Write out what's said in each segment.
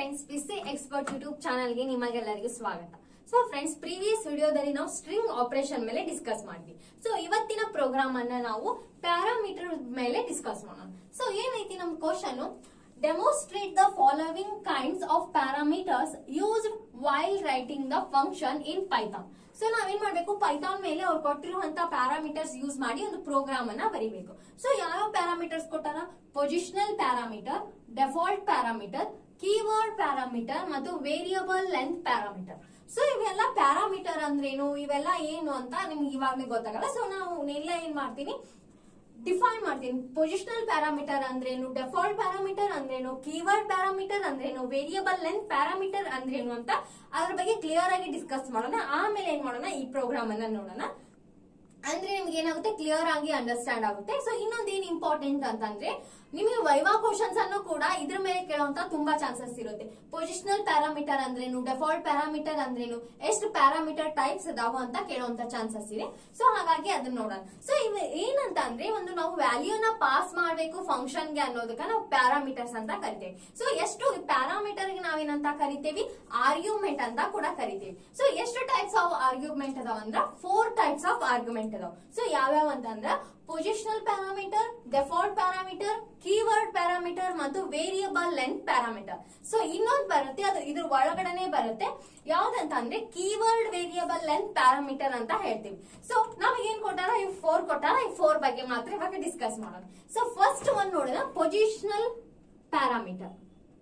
Friends, PC expert YouTube ಚಾನಲ್ಗೆ ನಿಮಗೆಲ್ಲರಿಗೂ ಸ್ವಾಗತ. ಸೊ ಫ್ರೆಂಡ್ಸ್, ಪ್ರೀವಿಯಸ್ ವಿಡಿಯೋದಲ್ಲಿ ನಾವು ಸ್ಟ್ರಿಂಗ್ ಆಪರೇಷನ್ ಮೇಲೆ ಡಿಸ್ಕಸ್ ಮಾಡಿದ್ವಿ. ಸೊ ಇವತ್ತಿನ ಪ್ರೋಗ್ರಾಮ್ ಅನ್ನ ನಾವು ಪ್ಯಾರಾಮೀಟರ್ ಮೇಲೆ ಡಿಸ್ಕಸ್ ಮಾಡೋಣ. ಸೊ ಏನೈತಿ ನಮ್ question, demonstrate the following kinds of parameters used while writing the function in Python. So ನಾವೇನ್ ಮಾಡ್ಬೇಕು, ಪೈಥಾನ್ ಮೇಲೆ ಅವ್ರು ಕೊಟ್ಟಿರುವಂತ ಪ್ಯಾರಾಮೀಟರ್ಸ್ ಯೂಸ್ ಮಾಡಿ ಒಂದು ಪ್ರೋಗ್ರಾಮ್ ಅನ್ನ ಬರೀಬೇಕು. ಸೊ ಯಾವ ಪ್ಯಾರಾಮೀಟರ್ಸ್ ಕೊಟ್ಟಾರ? Positional parameter, default parameter, keyword parameter ಮತ್ತು ವೇರಿಯಬಲ್ ಲೆಂತ್ ಪ್ಯಾರಾಮೀಟರ್. ಸೊ ಇವೆಲ್ಲ ಪ್ಯಾರಾಮೀಟರ್ ಅಂದ್ರೇನು, ಇವೆಲ್ಲ ಏನು ಅಂತ ನಿಮ್ಗೆ ಇವಾಗ್ಲೇ ಗೊತ್ತಾಗಲ್ಲ. ಸೊ ನಾವು ಎಲ್ಲ ಏನ್ ಮಾಡ್ತೀನಿ, ಡಿಫೈನ್ ಮಾಡ್ತೀನಿ. ಪೊಸಿಷನಲ್ ಪ್ಯಾರಾಮೀಟರ್ ಅಂದ್ರೇನು, ಡೆಫಾಲ್ಟ್ ಪ್ಯಾರಾಮೀಟರ್ ಅಂದ್ರೇನು, ಕೀವರ್ಡ್ ಪ್ಯಾರಾಮೀಟರ್ ಅಂದ್ರೇನು, ವೇರಿಯಬಲ್ ಲೆಂತ್ ಪ್ಯಾರಾಮೀಟರ್ ಅಂದ್ರೇನು ಅಂತ ಅದ್ರ ಬಗ್ಗೆ ಕ್ಲಿಯರ್ ಆಗಿ ಡಿಸ್ಕಸ್ ಮಾಡೋಣ. ಆಮೇಲೆ ಏನ್ ಮಾಡೋಣ, ಈ ಪ್ರೋಗ್ರಾಮ್ ಅನ್ನ ನೋಡೋಣ. ಅಂದ್ರೆ ನಿಮ್ಗೆ ಏನಾಗುತ್ತೆ, ಕ್ಲಿಯರ್ ಆಗಿ ಅಂಡರ್ಸ್ಟ್ಯಾಂಡ್ ಆಗುತ್ತೆ. ಸೊ ಇನ್ನೊಂದೇನ್ ಇಂಪಾರ್ಟೆಂಟ್ ಅಂತಂದ್ರೆ, ನಿಮಗೆ ವೈವಾ ಕ್ವಶನ್ಸ್ ಅನ್ನು ಕೂಡ ಇದ್ರ ಮೇಲೆ ಕೇಳುವಂತ ತುಂಬಾ ಚಾನ್ಸಸ್ ಇರುತ್ತೆ. ಪೊಸಿಷನಲ್ ಪ್ಯಾರಾಮೀಟರ್ ಅಂದ್ರೇನು, ಡೆಫಾಲ್ಟ್ ಪ್ಯಾರಾಮೀಟರ್ ಅಂದ್ರೇನು, ಎಷ್ಟು ಪ್ಯಾರಾಮೀಟರ್ ಟೈಪ್ಸ್ ಅದಾವ ಅಂತ ಕೇಳುವಂತ ಚಾನ್ಸಸ್ ಇದೆ. ಸೊ ಹಾಗಾಗಿ ಅದನ್ನ ನೋಡೋಣ. ಸೊ ಏನಂತ ಅಂದ್ರೆ, ಒಂದು ನಾವು ವ್ಯಾಲ್ಯೂನ ಪಾಸ್ ಮಾಡ್ಬೇಕು ಫಂಕ್ಷನ್ ಗೆ ಅನ್ನೋದಕ್ಕ ನಾವು ಪ್ಯಾರಾಮೀಟರ್ಸ್ ಅಂತ ಕರಿತೇವೆ. ಸೊ ಎಷ್ಟು ಪ್ಯಾರಾಮೀಟರ್ ಗೆ ನಾವೇನಂತ ಕರಿತೇವಿ, ಆರ್ಗ್ಯುಮೆಂಟ್ ಅಂತ ಕೂಡ ಕರಿತೇವಿ. ಸೊ ಎಷ್ಟು ಟೈಪ್ಸ್ ಆಫ್ ಆರ್ಗ್ಯುಮೆಂಟ್ ಅದಾವ ಅಂದ್ರ 4 ಟೈಪ್ಸ್ ಆಫ್ ಆರ್ಗ್ಯುಮೆಂಟ್ ಅದಾವ. ಸೊ ಯಾವ್ಯಾವ ಅಂತಂದ್ರ positional parameter, default parameter, keyword parameter ಮತ್ತು ವೇರಿಯಬಲ್ ಲೆಂತ್ ಪ್ಯಾರಾಮೀಟರ್. ಸೊ ಇನ್ನೊಂದು ಬರುತ್ತೆ, ಅದು ಇದ್ರ ಒಳಗಡೆನೆ ಬರುತ್ತೆ. ಯಾವ್ದಂತ ಅಂದ್ರೆ ಕೀವರ್ಡ್ ವೇರಿಯಬಲ್ ಲೆಂತ್ ಪ್ಯಾರಾಮೀಟರ್ ಅಂತ ಹೇಳ್ತೀವಿ. ಸೊ ನಮಗೆ ಏನ್ ಕೊಟ್ಟಾರ, ಇವ್ 4 ಕೊಟ್ಟಾರ. ಈ 4 ಬಗ್ಗೆ ಮಾತ್ರ ಇವಾಗ ಡಿಸ್ಕಸ್ ಮಾಡೋಣ. ಸೊ ಫಸ್ಟ್ ಒಂದ್ ನೋಡೋಣ, positional parameter.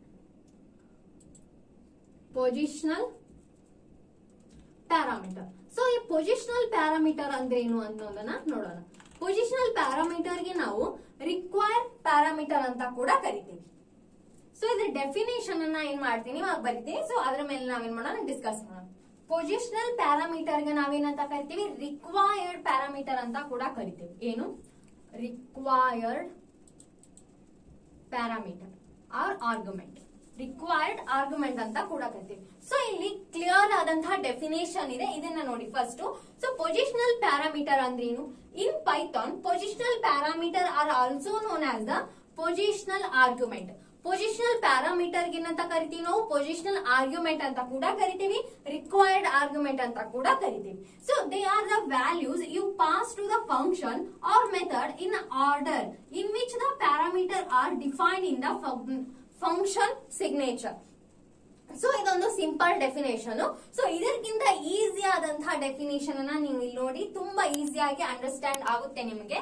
Positional parameter. So ಈ ಪೊಸಿಷನಲ್ ಪ್ಯಾರಾಮೀಟರ್ ಅಂದ್ರೆ ಏನು ಅನ್ನೋದನ್ನ ನೋಡೋಣ. ಪೊಸಿಷನಲ್ ಪ್ಯಾರಾಮೀಟರ್ ಗೆ ನಾವು ರಿಕ್ವೈರ್ಡ್ ಪ್ಯಾರಾಮೀಟರ್ ಅಂತ ಕೂಡ ಕರಿತೀವಿ. ಸೊ ಇದ್ರ ಡೆಫಿನೇಷನ್ ಅನ್ನ ಏನ್ ಮಾಡ್ತೀನಿ, ಇವಾಗ ಬರಿತೀನಿ. ಸೊ ಅದ್ರ ಮೇಲೆ ನಾವೇನ್ ಮಾಡೋಣ, ಡಿಸ್ಕಸ್ ಮಾಡೋಣ. ಪೊಸಿಷನಲ್ ಪ್ಯಾರಾಮೀಟರ್ ಗೆ ನಾವೇನಂತ ಕರಿತೀವಿ, ರಿಕ್ವೈರ್ಡ್ ಪ್ಯಾರಾಮೀಟರ್ ಅಂತ ಕೂಡ ಕರಿತೀವಿ. ಏನು, required parameter or argument. Required argument ಅಂತ ಕೂಡ ಕರಿತೀವಿ. ಸೊ ಇಲ್ಲಿ ಕ್ಲಿಯರ್ ಆದಂತಹ ಡೆಫಿನೇಷನ್ ಇದೆ, ಇದನ್ನ ನೋಡಿ ಫಸ್ಟ್. ಸೊ ಪೊಸಿಷನಲ್ ಪ್ಯಾರಾಮೀಟರ್ ಅಂದ್ರೇನು, in Python positional parameter are also known as the positional argument. Positional parameter ಏನಂತ ಕರಿತೀವಿ ನಾವು, ಪೊಸಿಷನಲ್ ಆರ್ಗ್ಯುಮೆಂಟ್ ಅಂತ ಕೂಡ ಕರಿತೀವಿ, ರಿಕ್ವೈರ್ಡ್ ಆರ್ಗ್ಯುಮೆಂಟ್ ಅಂತ ಕೂಡ ಕರಿತೀವಿ. So they are the values you pass to the function or method in order in which the parameter are defined in the function signature. So ಇದೊಂದು ಸಿಂಪಲ್ ಡೆಫಿನೇಷನ್. ಸೊ ಇದಕ್ಕಿಂತ easy ಆದಂತಹ definition ಅನ್ನ ನೀವು ಇಲ್ಲಿ ನೋಡಿ, ತುಂಬಾ ಈಸಿಯಾಗಿ ಅಂಡರ್ಸ್ಟ್ಯಾಂಡ್ ಆಗುತ್ತೆ ನಿಮಗೆ.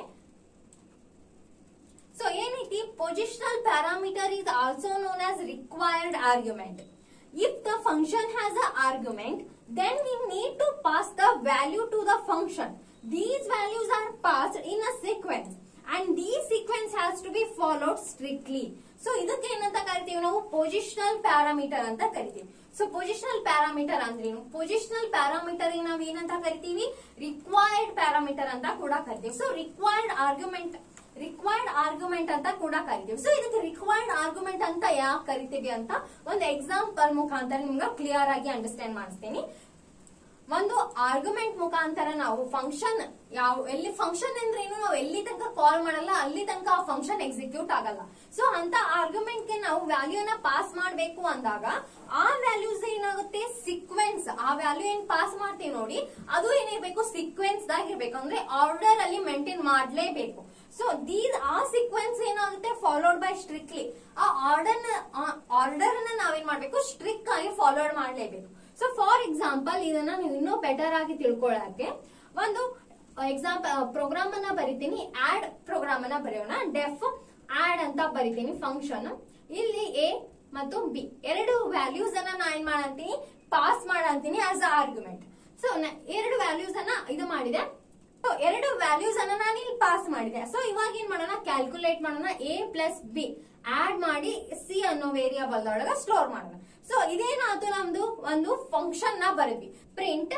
ಸೊ ಏನೈತಿ, positional parameter is also known as required argument. If the function has an argument, then we need to pass the value to the function. These values are passed in a sequence and these sequence has to be followed strictly. So ಇದಕ್ಕೆ ಏನಂತ ಕರಿತೀವಿ ನಾವು, positional parameter ಅಂತ ಕರಿತೀವಿ. So positional parameter ಅಂದ್ರೇನು, positional parameter ನಾವ್ ಏನಂತ ಕರಿತೀವಿ, ರಿಕ್ವೈರ್ಡ್ ಪ್ಯಾರಾಮೀಟರ್ ಅಂತ ಕೂಡ ಕರಿತೀವಿ. ಸೊ ರಿಕ್ವೈರ್ಡ್ ಆರ್ಗ್ಯುಮೆಂಟ್ ಅಂತ ಕೂಡ ಕರಿತೀವಿ. ಸೊ ಇದಕ್ಕೆ ರಿಕ್ವೈರ್ಡ್ ಆರ್ಗ್ಯುಮೆಂಟ್ ಅಂತ ಯಾಕೆ ಕರಿತೀವಿ ಅಂತ ಒಂದು ಎಕ್ಸಾಂಪಲ್ ಮುಖಾಂತರ ನಿಮ್ಗೆ ಕ್ಲಿಯರ್ ಆಗಿ ಅಂಡರ್ಸ್ಟ್ಯಾಂಡ್ ಮಾಡಿಸ್ತೀನಿ. ಒಂದು ಆರ್ಗ್ಯುಮೆಂಟ್ ಮುಖಾಂತರ ನಾವು ಫಂಕ್ಷನ್ ಎಲ್ಲಿ ಫಂಕ್ಷನ್ ಅಂದ್ರೆ ಏನು, ನಾವು ಎಲ್ಲಿ ತನಕ ಕಾಲ್ ಮಾಡಲ್ಲ ಅಲ್ಲಿ ತನಕ ಆ ಫಂಕ್ಷನ್ ಎಕ್ಸಿಕ್ಯೂಟ್ ಆಗಲ್ಲ. ಸೊ ಅಂತ ಆರ್ಗ್ಯುಮೆಂಟ್ ಗೆ ನಾವು ವ್ಯಾಲ್ಯೂನ ಪಾಸ್ ಮಾಡಬೇಕು ಅಂದಾಗ ಆ ವ್ಯಾಲ್ಯೂಸ್ ಏನಾಗುತ್ತೆ, ಸೀಕ್ವೆನ್ಸ್. ಆ ವ್ಯಾಲ್ಯೂ ಏನ್ ಪಾಸ್ ಮಾಡ್ತೀವಿ ನೋಡಿ, ಅದು ಏನಿರ್ಬೇಕು, ಸೀಕ್ವೆನ್ಸ್ ದಾಗ ಇರ್ಬೇಕು. ಅಂದ್ರೆ ಆರ್ಡರ್ ಅಲ್ಲಿ ಮೇಂಟೈನ್ ಮಾಡ್ಲೇಬೇಕು. ಸೊ ಆ ಸೀಕ್ವೆನ್ಸ್ ಏನಾಗುತ್ತೆ, ಫಾಲೋಡ್ ಬೈ ಸ್ಟ್ರಿಕ್ಟ್ಲಿ. ಆ ಆರ್ಡರ್ ಅನ್ನ ನಾವೇನ್ ಮಾಡ್ಬೇಕು, ಸ್ಟ್ರಿಕ್ಟ್ ಆಗಿ ಫಾಲೋಡ್ ಮಾಡ್ಲೇಬೇಕು. ಸೊ ಫಾರ್ ಎಕ್ಸಾಂಪಲ್, ಇದನ್ನ ನೀವು ಇನ್ನೂ ಬೆಟರ್ ಆಗಿ ತಿಳ್ಕೊಳ್ಳಕ್ಕೆ ಒಂದು ಎಕ್ಸಾಂಪಲ್ ಪ್ರೋಗ್ರಾಮ್ ಅನ್ನ ಬರಿತೀನಿ. ಆಡ್ ಪ್ರೋಗ್ರಾಮ್ ಅನ್ನ ಬರೆಯೋಣ. ಡೆಫ್ ಆಡ್ ಅಂತ ಬರಿತೀನಿ ಫಂಕ್ಷನ್. ಇಲ್ಲಿ ಎ ಮತ್ತು ಬಿ ಎರಡು ವ್ಯಾಲ್ಯೂಸ್ ಅನ್ನ ನಾ ಏನ್ ಮಾಡಂತೀನಿ, ಪಾಸ್ ಮಾಡಂತೀನಿ ಆಸ್ ಅ ಆರ್ಗ್ಯುಮೆಂಟ್. ಸೊ ಎರಡು ವ್ಯಾಲ್ಯೂಸ್ ಅನ್ನ ಇದು ಮಾಡಿದೆ. ಸೊ ಎರಡು ವ್ಯಾಲ್ಯೂಸ್ ಅನ್ನ ನಾನು ಇಲ್ಲಿ ಪಾಸ್ ಮಾಡಿದೆ. ಸೊ ಇವಾಗ ಏನ್ ಮಾಡೋಣ, ಕ್ಯಾಲ್ಕುಲೇಟ್ ಮಾಡೋಣ. ಎ ಪ್ಲಸ್ ಬಿ ಆಡ್ ಮಾಡಿ ಸಿ ಅನ್ನೋ ವೇರಿಯಬಲ್ ಒಳಗ ಸ್ಟೋರ್ ಮಾಡೋಣ. ಸೊ ಇದೇನಾಯ್ತು, ನಮ್ದು ಒಂದು ಫಂಕ್ಷನ್ ನ ಬರೀವಿ, ಪ್ರಿಂಟ್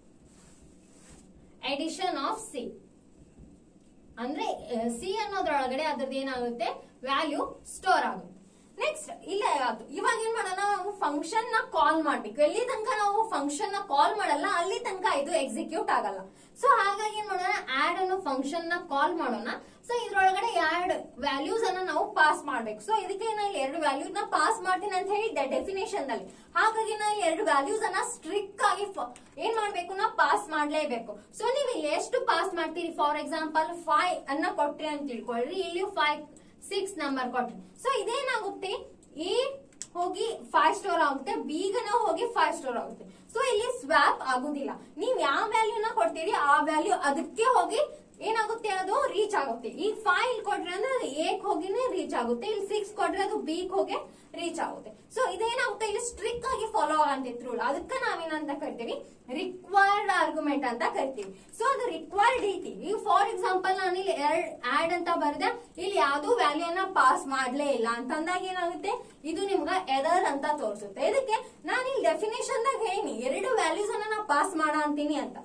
ಎಡಿಷನ್ ಆಫ್ ಸಿ. ಅಂದ್ರೆ ಸಿ ಅನ್ನೋದ್ರೊಳಗಡೆ ಅದ್ರದ್ದು ಏನಾಗುತ್ತೆ, ವ್ಯಾಲ್ಯೂ ಸ್ಟೋರ್ ಆಗುತ್ತೆ. ನೆಕ್ಸ್ಟ್ ಇಲ್ಲೇ ಆಯ್ತು. ಇವಾಗ ಏನ್ ಮಾಡೋಣ, ನಾವು ಫಂಕ್ಷನ್ ನ ಕಾಲ್ ಮಾಡ್ಬೇಕು. ಎಲ್ಲಿ ತನಕ ನಾವು ಫಂಕ್ಷನ್ ನ ಕಾಲ್ ಮಾಡಲ್ಲ ಅಲ್ಲಿ ತನಕ ಇದು ಎಕ್ಸಿಕ್ಯೂಟ್ ಆಗಲ್ಲ. ಸೊ ಹಾಗಾಗಿ ಏನ್ ಮಾಡೋಣ, ಆಡ್ ಅನ್ನೋ ಫಂಕ್ಷನ್ ನ ಕಾಲ್ ಮಾಡೋಣ. ಸೊ ಇದ್ರೊಳಗಡೆ ಎರಡು ವ್ಯಾಲ್ಯೂಸ್ ಅನ್ನ ನಾವು ಪಾಸ್ ಮಾಡ್ಬೇಕು. ಸೊ ಇದಕ್ಕೆ ನಾನು ಇಲ್ಲಿ ಎರಡು ವ್ಯಾಲ್ಯೂಸ್ ನ ಪಾಸ್ ಮಾಡ್ತೀನಿ ಅಂತ ಹೇಳಿದ್ದೆ ಡೆಫಿನೇಷನ್ ನಲ್ಲಿ. ಹಾಗಾಗಿ ನಾನು ಎರಡು ವ್ಯಾಲ್ಯೂಸ್ ಅನ್ನ ಸ್ಟ್ರಿಕ್ಟ್ ಆಗಿ ಏನ್ ಮಾಡ್ಬೇಕು, ನಾ ಪಾಸ್ ಮಾಡ್ಲೇಬೇಕು. ಸೊ ನೀವು ಇಲ್ಲಿ ಎಷ್ಟು ಪಾಸ್ ಮಾಡ್ತೀರಿ, ಫಾರ್ ಎಕ್ಸಾಂಪಲ್ 5 ಅನ್ನ ಕೊಟ್ರಿ ಅಂತ ತಿಳ್ಕೊಳ್ರಿ, ಇಲ್ಲಿ 5 6 ನಂಬರ್ ಕೊಟ್ರಿ. ಸೊ ಇದೇನಾಗುತ್ತೆ, ಎ ಹೋಗಿ 5 ಸ್ಟೋರ್ ಆಗುತ್ತೆ, ಬಿ ಗನ ಹೋಗಿ 5 ಸ್ಟೋರ್ ಆಗುತ್ತೆ. ಸೊ ಇಲ್ಲಿ ಸ್ವಾಪ್ ಆಗುದಿಲ್ಲ. ನೀವ್ ಯಾವ ವ್ಯಾಲ್ಯೂನ ಕೊಡ್ತೀರಿ ಆ ವ್ಯಾಲ್ಯೂ ಅದಕ್ಕೆ ಹೋಗಿ ಏನಾಗುತ್ತೆ, ಅದು ರೀಚ್ ಆಗುತ್ತೆ. ಈಗ 5 ಕೊಟ್ರೆ ಅಂದ್ರೆ ಅದು ಎ ಹೋಗಿನೇ ರೀಚ್ ಆಗುತ್ತೆ, ಇಲ್ಲಿ 6 ಕೊಟ್ರೆ ಅದು ಬಿ ಹೋಗಿ ರೀಚ್ ಆಗುತ್ತೆ. ಸೊ ಇದೇನಾಗುತ್ತೆ, ಇಲ್ಲಿ ಸ್ಟ್ರಿಕ್ಟ್ ಆಗಿ ಫಾಲೋ ಆಗಂತಿತ್ತು ರೂಲ್. ಅದಕ್ಕೆ ನಾವೇನಂತ ಕರಿತೀವಿ, ರಿಕ್ವೈರ್ಡ್ ಆರ್ಗ್ಯುಮೆಂಟ್ ಅಂತ ಕರಿತೀವಿ. ಸೊ ಅದು ರಿಕ್ವೈರ್ಡ್ ಐತಿ. ಈಗ ಫಾರ್ ಎಕ್ಸಾಂಪಲ್ ನಾನು ಇಲ್ಲಿ ಆಡ್ ಅಂತ ಬರೆದೆ, ಇಲ್ಲಿ ಯಾವ್ದು ವ್ಯಾಲ್ಯೂನ ಪಾಸ್ ಮಾಡ್ಲೇ ಇಲ್ಲ ಅಂತಂದಾಗ ಏನಾಗುತ್ತೆ, ಇದು ನಿಮ್ಗ ಎರರ್ ಅಂತ ತೋರಿಸುತ್ತೆ. ಇದಕ್ಕೆ ನಾನು ಇಲ್ಲಿ ಡೆಫಿನೇಷನ್ ದಾಗ ಹೇಳಿ ಎರಡು ವ್ಯಾಲ್ಯೂಸ್ ಅನ್ನ ನಾ ಪಾಸ್ ಮಾಡ ಅಂತೀನಿ ಅಂತ.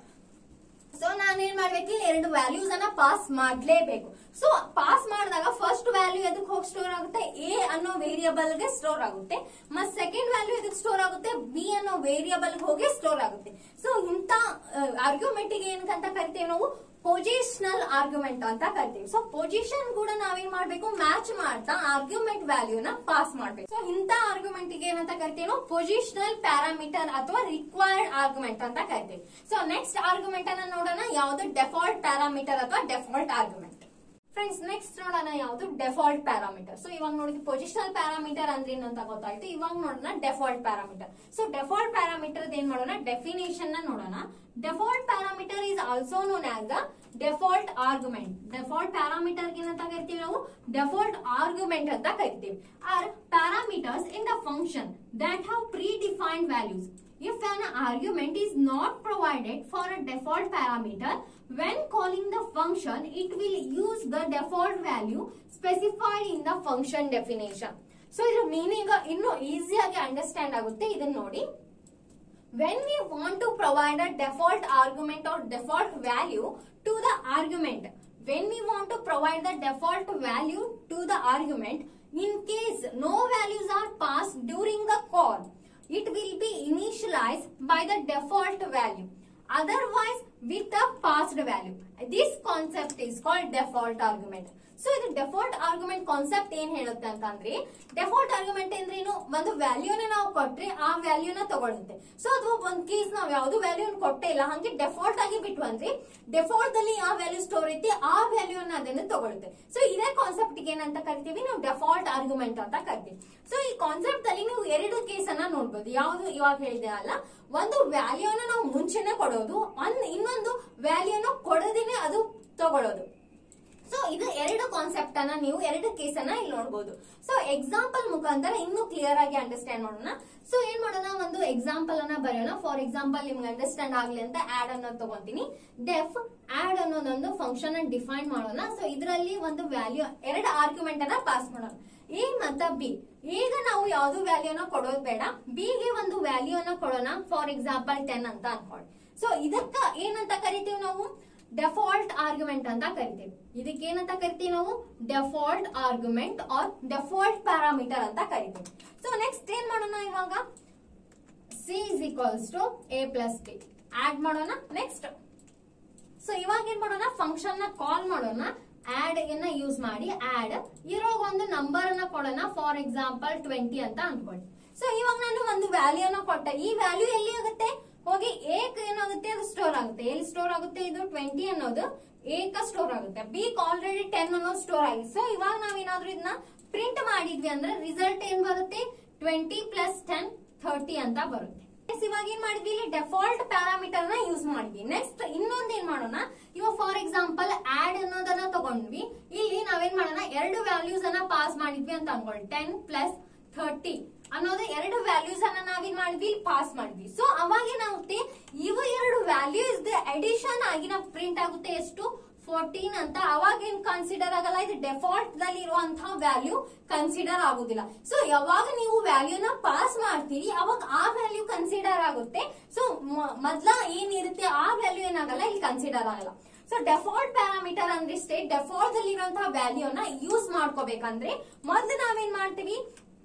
ಸೊ ನಾನೇನ್ ಮಾಡ್ಬೇಕು, ಎರಡು ವ್ಯಾಲ್ಯೂಸ್ ಅನ್ನ ಪಾಸ್ ಮಾಡ್ಲೇಬೇಕು. ಸೊ ಪಾಸ್ ಮಾಡಿದಾಗ ಫಸ್ಟ್ ವ್ಯಾಲ್ಯೂ ಎದಕ್ಕೆ ಹೋಗಿ ಸ್ಟೋರ್ ಆಗುತ್ತೆ, ಎ ಅನ್ನೋ ವೇರಿಯಬಲ್ ಗೆ ಸ್ಟೋರ್ ಆಗುತ್ತೆ. ಮತ್ ಸೆಕೆಂಡ್ ವ್ಯಾಲ್ಯೂ ಎದಕ್ಕೆ ಸ್ಟೋರ್ ಆಗುತ್ತೆ, ಬಿ ಅನ್ನೋ ವೇರಿಯಬಲ್ ಹೋಗಿ ಸ್ಟೋರ್ ಆಗುತ್ತೆ. ಸೊ ಇಂತ ಆರ್ಗ್ಯುಮೆಂಟ್ ಗೆ ಏನಂತ ಕರಿತೀವಿ ನಾವು, ಪೊಸಿಷನಲ್ ಆರ್ಗ್ಯುಮೆಂಟ್ ಅಂತ ಕರಿತೀವಿ. ಸೊ ಪೊಸಿಷನ್ ಕೂಡ ನಾವೇನ್ ಮಾಡ್ಬೇಕು, ಮ್ಯಾಚ್ ಮಾಡ್ತಾ ಆರ್ಗ್ಯುಮೆಂಟ್ ವ್ಯಾಲ್ಯೂನ ಪಾಸ್ ಮಾಡ್ಬೇಕು. ಸೊ ಇಂತ ಆರ್ಗ್ಯುಮೆಂಟ್ ಗೆ ಏನಂತ ಕರಿತೀವಿ ನಾವು, ಪೊಸಿಷನಲ್ ಪ್ಯಾರಾಮೀಟರ್ ಅಥವಾ ರಿಕ್ವೈರ್ಡ್ ಆರ್ಗ್ಯುಮೆಂಟ್ ಅಂತ ಕರಿತೀವಿ. ಸೊ ನೆಕ್ಸ್ಟ್ ಆರ್ಗ್ಯುಮೆಂಟ್ ಅನ್ನ ನೋಡೋಣ, ಯಾವ್ದು ಡೆಫಾಲ್ಟ್ ಪ್ಯಾರಾಮೀಟರ್ ಅಥವಾ ಡೆಫಾಲ್ಟ್ ಆರ್ಗ್ಯುಮೆಂಟ್. ಫ್ರೆಂಡ್ಸ್ ನೆಕ್ಸ್ಟ್ ನೋಡೋಣ ಯಾವ್ದು ಡೆಫಾಲ್ಟ್ ಪ್ಯಾರಾಮೀಟರ್. ಸೊ ಇವಾಗ ನೋಡಿದ್ವಿ ಪೊಸಿಷನಲ್ ಪ್ಯಾರಾಮೀಟರ್ ಅಂದ್ರೆ ಏನಂತ ಗೊತ್ತಾಯ್ತು. ಇವಾಗ ನೋಡೋಣ default parameter. So default parameter ಏನ್ ಮಾಡೋಣ, ಡೆಫಿನೇಷನ್ ನ ನೋಡೋಣ. Default parameter is also known as the default argument. Default parameter ಏನಂತ ಕರಿತೀವಿ ನಾವು, ಡೆಫಾಲ್ಟ್ ಆರ್ಗ್ಯುಮೆಂಟ್ ಅಂತ ಕರಿತೀವಿ. Are parameters in the function that have predefined values. If an argument is not provided for a default parameter, when calling the function, it will use the default value specified in the function definition. So, ಇದರ meaning ಇನ್ನು ಈಸಿಯಾಗಿ understand ಆಗುತ್ತೆ. ಇದನ್ನ ನೋಡಿ, when we want to provide a default argument or default value to the argument, when we want to provide the default value to the argument, in case no values are passed during the call, it will be initialized by the default value, otherwise with a passed value. This concept is called default argument. So ಇದು default argument concept ಏನ್ ಹೇಳುತ್ತೆ ಅಂತಂದ್ರೆ, default argument ಅಂದ್ರೆ ಏನು, ಒಂದು ವ್ಯಾಲ್ಯೂನ ನಾವು ಕೊಟ್ರೆ ಆ ವ್ಯಾಲ್ಯೂನ ತಗೊಳುತ್ತೆ. ಸೊ ಅದು ಒಂದ್ ಕೇಸ್ ನಾವ್ ಯಾವ್ದು ವ್ಯಾಲ್ಯೂ ಕೊಟ್ಟೇ ಇಲ್ಲ, ಹಂಗೆ ಡೆಫಾಲ್ಟ್ ಆಗಿ ಬಿಟ್ಟು ಅಂದ್ರೆ ಡೆಫಾಲ್ಟ್ ಅಲ್ಲಿ ಯಾವ ವ್ಯಾಲ್ಯೂ ಸ್ಟೋರ್ ಐತಿ ಆ ವ್ಯಾಲ್ಯೂನ ಅದನ್ನ ತಗೊಳುತ್ತೆ. ಸೊ ಇದೇ ಕಾನ್ಸೆಪ್ಟ್ ಏನಂತ ಕರಿತೀವಿ ನಾವು, ಡೆಫಾಲ್ಟ್ ಆರ್ಗ್ಯುಮೆಂಟ್ ಅಂತ ಕರಿತೀವಿ. ಸೊ ಈ ಕಾನ್ಸೆಪ್ಟ್ ಅಲ್ಲಿ ನೀವು ಎರಡು ಕೇಸ್ ಅನ್ನ ನೋಡ್ಬೋದು. ಯಾವ್ದು ಇವಾಗ ಹೇಳಿದೆ ಅಲ್ಲ, ಒಂದು ವ್ಯಾಲ್ಯೂನ ನಾವು ಮುಂಚೆನೆ ಕೊಡೋದು, ಇನ್ನೊಂದು ವ್ಯಾಲ್ಯೂನ ಕೊಡದೇನೆ ಅದು ತಗೊಳ್ಳೋದು. ಸೊ ಇದು ಎರಡು ಕಾನ್ಸೆಪ್ಟ್ ಅನ್ನ ನೀವು ಎರಡು ಕೇಸ್ ಅನ್ನ ಇಲ್ಲಿ ನೋಡಬಹುದು. ಸೊ ಎಕ್ಸಾಂಪಲ್ ಮುಖಾಂತರ ಇನ್ನೂ ಕ್ಲಿಯರ್ ಆಗಿ ಅಂಡರ್ಸ್ಟ್ಯಾಂಡ್ ಮಾಡೋಣ. ಸೊ ಏನ್ ಮಾಡೋಣ, ಒಂದು ಎಕ್ಸಾಂಪಲ್ ಅನ್ನ ಬರೆಯೋಣ. ಫಾರ್ ಎಕ್ಸಾಂಪಲ್ ನಿಮ್ಗೆ ಅಂಡರ್ಸ್ಟ್ಯಾಂಡ್ ಆಗ್ಲಿ ಅಂತ ಆಡ್ ಅನ್ನೋದು ತಗೊಂತೀನಿ. ಡೆಫ್ ಆಡ್ ಅನ್ನೋದೊಂದು ಫಂಕ್ಷನ್ ಅನ್ನು ಡಿಫೈನ್ ಮಾಡೋಣ. ಸೊ ಇದರಲ್ಲಿ ಒಂದು ವ್ಯಾಲ್ಯೂ, ಎರಡು ಆರ್ಗ್ಯುಮೆಂಟ್ ಅನ್ನ ಪಾಸ್ ಮಾಡೋಣ, ಎ ಮತ್ತ ಬಿ. ಈಗ ನಾವು ಯಾವ್ದು ವ್ಯಾಲ್ಯೂನ ಕೊಡೋದು ಬೇಡ, ಬಿ ಗೆ ಒಂದು ವ್ಯಾಲ್ಯೂನ ಕೊಡೋಣ. ಫಾರ್ ಎಕ್ಸಾಂಪಲ್ 10 ಅಂತ ಅನ್ಕೊಳ್ಳಿ. ಸೊ ಇದಕ್ಕ ಏನಂತ ಕರಿತೀವಿ ನಾವು, ಡೆಫಾಲ್ಟ್ ಆರ್ಗ್ಯುಮೆಂಟ್ ಅಂತ ಕರಿತೀವಿ. ಇದಕ್ಕೆ ಏನಂತ ಕರಿತೀವಿ ನಾವು, default argument or default parameter ಅಂತ ಕರಿತೀವಿ. ಸೊ ನೆಕ್ಸ್ಟ್ ಏನ್ ಮಾಡೋಣ, ಇವಾಗ C is equals to A plus B add ಮಾಡೋಣ. ನೆಕ್ಸ್ಟ್ ಸೊ ಇವಾಗ ಏನ್ ಮಾಡೋಣ, ಫಂಕ್ಷನ್ ನ ಕಾಲ್ ಮಾಡೋಣ. ಆಡ್ ಅನ್ನ ಯೂಸ್ ಮಾಡಿ ಆಡ್ ಇರೋ ಒಂದು ನಂಬರ್ ಅನ್ನ ಕೊಡೋಣ. ಫಾರ್ ಎಕ್ಸಾಂಪಲ್ 20 ಅಂತ ಅನ್ಕೊಳ್ಳಿ. ಸೊ ಇವಾಗ ನಾನು ಒಂದು ವ್ಯಾಲ್ಯೂನ ಕೊಟ್ಟೆ, ಈ ವ್ಯಾಲ್ಯೂ ಎಲ್ಲಿ ಆಗುತ್ತೆ, ಹೋಗಿ ಏಕ್ ಏನಾಗುತ್ತೆ ಅದು ಸ್ಟೋರ್ ಆಗುತ್ತೆ. ಎಲ್ಲಿ ಸ್ಟೋರ್ ಆಗುತ್ತೆ, ಇದು 20 ಅನ್ನೋದು ಏಕ ಸ್ಟೋರ್ ಆಗುತ್ತೆ. ಬಿ ಆಲ್ರೆಡಿ 10 ಅನ್ನೋದು ಸ್ಟೋರ್ ಆಗಿದೆ. ಸೊ ಇವಾಗ ನಾವೇನಾದ್ರೂ ಇದನ್ನ ಪ್ರಿಂಟ್ ಮಾಡಿದ್ವಿ ಅಂದ್ರೆ ರಿಸಲ್ಟ್ ಏನ್ ಬರುತ್ತೆ, 20 ಪ್ಲಸ್ 10 30 ಅಂತ ಬರುತ್ತೆ. ಇವಾಗ ಏನ್ ಮಾಡಿದ್ವಿ, ಇಲ್ಲಿ ಡೆಫಾಲ್ಟ್ ಪ್ಯಾರಾಮೀಟರ್ ನ ಯೂಸ್ ಮಾಡಿದ್ವಿ. ನೆಕ್ಸ್ಟ್ ಇನ್ನೊಂದ್ ಏನ್ ಮಾಡೋಣ, ಇವಾಗ ಫಾರ್ ಎಕ್ಸಾಂಪಲ್ ಆಡ್ ಅನ್ನೋದನ್ನ ತಗೊಂಡ್ವಿ. ಇಲ್ಲಿ ನಾವೇನ್ ಮಾಡೋಣ, ಎರಡು ವ್ಯಾಲ್ಯೂಸ್ ಅನ್ನ ಪಾಸ್ ಮಾಡಿದ್ವಿ ಅಂತ ಅನ್ಕೊಳ್ಳಿ. 10 ಪ್ಲಸ್ 30 ಅನ್ನೋದು ಎರಡು ವ್ಯಾಲ್ಯೂಸ್ ಅನ್ನ ನಾವೇನ್ ಮಾಡಿದ್ವಿ, ಪಾಸ್ ಮಾಡಿದ್ವಿ. ಸೊ ಅವಾಗ ಏನಾಗುತ್ತೆ, ಇವು ಎರಡು ವ್ಯಾಲ್ಯೂಸ್ ಅಡಿಷನ್ ಆಗಿ ನಾವು ಪ್ರಿಂಟ್ ಆಗುತ್ತೆ ಎಷ್ಟು, 14 ಅಂತ. ಅವಾಗ ಏನ್ ಕನ್ಸಿಡರ್ ಆಗಲ್ಲ, ಇದು ಡೆಫಾಲ್ಟ್ ದಲ್ಲಿ ಇರುವಂತಹ ವ್ಯಾಲ್ಯೂ ಕನ್ಸಿಡರ್ ಆಗುದಿಲ್ಲ. ಸೊ ಯಾವಾಗ ನೀವು ವ್ಯಾಲ್ಯೂನ ಪಾಸ್ ಮಾಡ್ತೀರಿ ಅವಾಗ ಆ ವ್ಯಾಲ್ಯೂ ಕನ್ಸಿಡರ್ ಆಗುತ್ತೆ. ಸೊ ಮೊದ್ಲ ಏನಿರುತ್ತೆ ಆ ವ್ಯಾಲ್ಯೂ ಏನಾಗಲ್ಲ, ಇಲ್ಲಿ ಕನ್ಸಿಡರ್ ಆಗಲ್ಲ. ಸೊ ಡೆಫಾಲ್ಟ್ ಪ್ಯಾರಾಮೀಟರ್ ಅಂದ್ರೆ ಇಷ್ಟೇ, ಡೆಫಾಲ್ಟ್ ಅಲ್ಲಿ ಇರುವಂತಹ ವ್ಯಾಲ್ಯೂನ ಯೂಸ್ ಮಾಡ್ಕೋಬೇಕಂದ್ರೆ ಮೊದ್ಲು ನಾವೇನ್ ಮಾಡ್ತೀವಿ,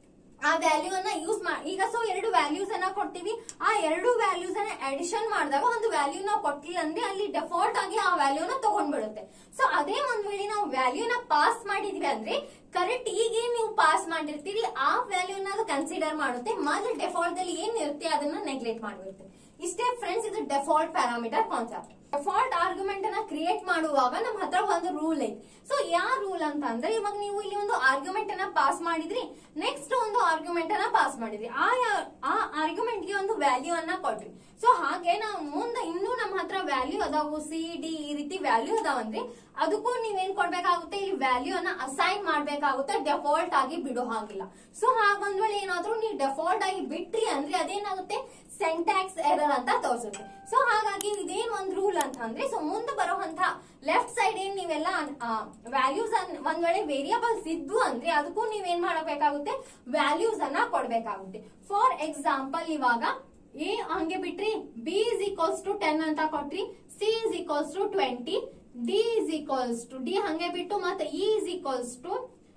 ಆ ವ್ಯಾಲ್ಯೂ ಅನ್ನ ಯೂಸ್ ಈಗ ಸೊ 2 ವ್ಯಾಲ್ಯೂಸ್ ಅನ್ನ ಕೊಡ್ತೀವಿ. ಆ 2 ವ್ಯಾಲ್ಯೂಸ್ ಅನ್ನ ಅಡಿಷನ್ ಮಾಡಿದಾಗ ಒಂದು ವ್ಯಾಲ್ಯೂ ನಾವು ಕೊಟ್ಟಿಲ್ಲ ಅಂದ್ರೆ ಅಲ್ಲಿ ಡೆಫಾಲ್ಟ್ ಆಗಿ ಆ ವ್ಯಾಲ್ಯೂನ ತಗೊಂಡ್ಬಿಡುತ್ತೆ. ಸೊ ಅದೇ ಒಂದ್ ವೇಳೆ ನಾವು ವ್ಯಾಲ್ಯೂನ ಪಾಸ್ ಮಾಡಿದ್ವಿ ಅಂದ್ರೆ ಕರೆಕ್ಟ್ ಈಗೇನ್ ನೀವು ಪಾಸ್ ಮಾಡಿರ್ತೀರಿ ಆ ವ್ಯಾಲ್ಯೂನ ಅದು ಕನ್ಸಿಡರ್ ಮಾಡುತ್ತೆ. ಮೊದಲು ಡೆಫಾಲ್ಟ್ ಅಲ್ಲಿ ಏನ್ ಇರುತ್ತೆ ಅದನ್ನ ನೆಗ್ಲೆಕ್ಟ್ ಮಾಡಿರುತ್ತೆ. ಇಷ್ಟೇ ಫ್ರೆಂಡ್ಸ್, ಇದು default parameter concept. Default argument ಅನ್ನ ಕ್ರಿಯೇಟ್ ಮಾಡುವಾಗ ನಮ್ಮ ಹತ್ರ ಒಂದು ರೂಲ್ ಐತಿ. ಸೊ ಯಾವ ರೂಲ್ ಅಂತ ಅಂದ್ರೆ, ಇವಾಗ ನೀವು ಇಲ್ಲಿ ಒಂದು ಆರ್ಗ್ಯುಮೆಂಟ್ ಅನ್ನ ಪಾಸ್ ಮಾಡಿದ್ರಿ, ನೆಕ್ಸ್ಟ್ ಒಂದು ಆರ್ಗ್ಯುಮೆಂಟ್ ಅನ್ನ ಪಾಸ್ ಮಾಡಿದ್ರಿ, ಆ ಆರ್ಗ್ಯುಮೆಂಟ್ ಗೆ ಒಂದು ವ್ಯಾಲ್ಯೂ ಅನ್ನ ಕೊಟ್ರಿ. ಸೊ ಹಾಗೆ ನಾವು ಮುಂದೆ ಇನ್ನೂ ನಮ್ಮ ಹತ್ರ ವ್ಯಾಲ್ಯೂ ಅದಾವು, ಸಿ ಡಿ ಈ ರೀತಿ ವ್ಯಾಲ್ಯೂ ಅದಾವಂದ್ರೆ ಅದಕ್ಕೂ ನೀವೇನ್ ಕೊಡ್ಬೇಕಾಗುತ್ತೆ, ಇಲ್ಲಿ ವ್ಯಾಲ್ಯೂ ಅನ್ನ ಅಸೈನ್ ಮಾಡ್ಬೇಕಾಗುತ್ತೆ, ಡೆಫಾಲ್ಟ್ ಆಗಿ ಬಿಡೋ ಹಾಗಿಲ್ಲ. ಸೊ ಹಾಗ ಒಂದ್ ವೇಳೆ ಏನಾದ್ರೂ ನೀವು ಡೆಫಾಲ್ಟ್ ಆಗಿ ಬಿಟ್ರಿ ಅಂದ್ರೆ ಅದೇನಾಗುತ್ತೆ, ಸಿಂಟ್ಯಾಕ್ಸ್ ಎರರ್ ಅಂತ ತೋರಿಸುತ್ತೆ. ಸೊ ಹಾಗಾಗಿ ಇದೇನ್ ಒಂದ್ ರೂಲ್ ಅಂತ ಅಂದ್ರೆ, ಸೊ ಮುಂದೆ ಬರುವಂತ ಲೆಫ್ಟ್ ಸೈಡ್ ಏನ್ ನೀವೆಲ್ಲ ವ್ಯಾಲ್ಯೂಸ್ ಒಂದ್ ವೇಳೆ ವೇರಿಯಬಲ್ಸ್ ಇದ್ವು ಅಂದ್ರೆ ಅದಕ್ಕೂ ನೀವೇನ್ ಮಾಡಬೇಕಾಗುತ್ತೆ, ವ್ಯಾಲ್ಯೂಸ್ ಅನ್ನ ಕೊಡ್ಬೇಕಾಗುತ್ತೆ. ಫಾರ್ ಎಕ್ಸಾಂಪಲ್ ಇವಾಗ ಎ ಹಂಗೆ ಬಿಟ್ರಿ, ಬಿ ಇಸ್ ಈಕ್ವಲ್ಸ್ ಟು 10 ಅಂತ ಕೊಟ್ರಿ, C is equals to 20, D is equals to D ಹಂಗೆ ಬಿಟ್ಟು ಮತ್ತೆ ಇ ಇಸ್ ಈಕ್ವಲ್ಸ್ ಟು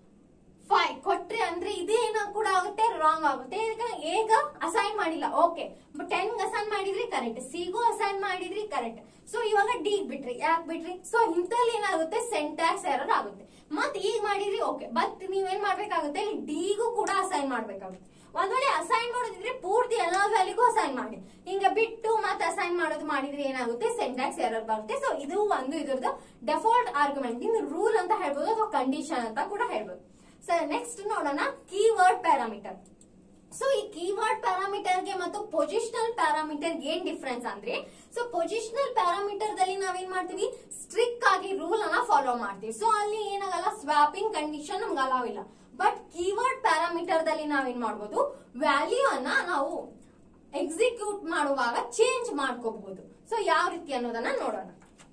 5 ಕೊಟ್ರಿ ಅಂದ್ರೆ ಇದೇನ ಕೂಡ ಆಗುತ್ತೆ, ರಾಂಗ್ ಆಗುತ್ತೆ. ಈಗ ಅಸೈನ್ ಮಾಡಿಲ್ಲ, ಓಕೆ, ಬಟ್ 10 ಅಸೈನ್ ಮಾಡಿದ್ರಿ ಕರೆಕ್ಟ್, ಸಿಗೂ ಅಸೈನ್ ಮಾಡಿದ್ರಿ ಕರೆಕ್ಟ್. ಸೊ ಇವಾಗ ಡಿ ಬಿಟ್ರಿ, ಯಾಕೆ ಬಿಟ್ರಿ? ಸೊ ಇಂತಲ್ಲಿ ಏನಾಗುತ್ತೆ, ಸಿಂಟ್ಯಾಕ್ಸ್ ಎರರ್ ಆಗುತ್ತೆ. ಮತ್ ಈಗ ಮಾಡಿದ್ರಿ ಓಕೆ, ಬಟ್ ನೀವೇನ್ ಮಾಡ್ಬೇಕಾಗುತ್ತೆ, ಇಲ್ಲಿ ಡಿಗೂ ಕೂಡ ಅಸೈನ್ ಮಾಡ್ಬೇಕಾಗುತ್ತೆ. ಒಂದ್ ವೇಳೆ ಅಸೈನ್ ಮಾಡೋದಿದ್ರೆ ಪೂರ್ತಿ ಎಲ್ಲಾ ವ್ಯಾಲ್ಯೂಗೂ ಅಸೈನ್ ಮಾಡಿ, ಹಿಂಗ ಬಿಟ್ಟು ಮತ್ತೆ ಅಸೈನ್ ಮಾಡೋದು ಮಾಡಿದ್ರೆ ಏನಾಗುತ್ತೆ, ಸಿಂಟ್ಯಾಕ್ಸ್ ಎರರ್ ಬರುತ್ತೆ. ಸೊ ಇದು ಒಂದು ಇದ್ರದ್ದು ಡೆಫಾಲ್ಟ್ ಆರ್ಗ್ಯುಮೆಂಟ್, ಇನ್ನು ರೂಲ್ ಅಂತ ಹೇಳ್ಬೋದು ಅಥವಾ ಕಂಡೀಷನ್ ಅಂತ ಕೂಡ ಹೇಳ್ಬೋದು. ಸೊ ನೆಕ್ಸ್ಟ್ ನೋಡೋಣ ಕೀವರ್ಡ್ ಪ್ಯಾರಾಮೀಟರ್. ಸೊ ಈ ಕೀವರ್ಡ್ ಪ್ಯಾರಾಮೀಟರ್ ಗೆ ಮತ್ತು ಪೊಸಿಷನಲ್ ಪ್ಯಾರಾಮೀಟರ್ ಏನ್ ಡಿಫ್ರೆನ್ಸ್ ಅಂದ್ರೆ, ಸೊ ಪೊಸಿಷನಲ್ ಪ್ಯಾರಾಮೀಟರ್ ದಲ್ಲಿ ನಾವೇನ್ ಮಾಡ್ತೀವಿ, ಸ್ಟ್ರಿಕ್ಟ್ ಆಗಿ ರೂಲ್ ಅನ್ನ ಫಾಲೋ ಮಾಡ್ತೀವಿ. ಸೊ ಅಲ್ಲಿ ಏನಾಗಲ್ಲ, ಸ್ವಾಪಿಂಗ್ ಕಂಡೀಷನ್ ನಮ್ಗೆ ಅಲಾವ್ ಇಲ್ಲ. ಬಟ್ ಕೀವರ್ಡ್ ಪ್ಯಾರಾಮೀಟರ್ ದಲ್ಲಿ ನಾವೇನ್ ಮಾಡ್ಬೋದು, ವ್ಯಾಲ್ಯೂ ಅನ್ನ ನಾವು ಎಕ್ಸಿಕ್ಯೂಟ್ ಮಾಡುವಾಗ ಚೇಂಜ್ ಮಾಡ್ಕೋಬಹುದು. ಸೊ ಯಾವ ರೀತಿ ಅನ್ನೋದನ್ನ ನೋಡೋಣ.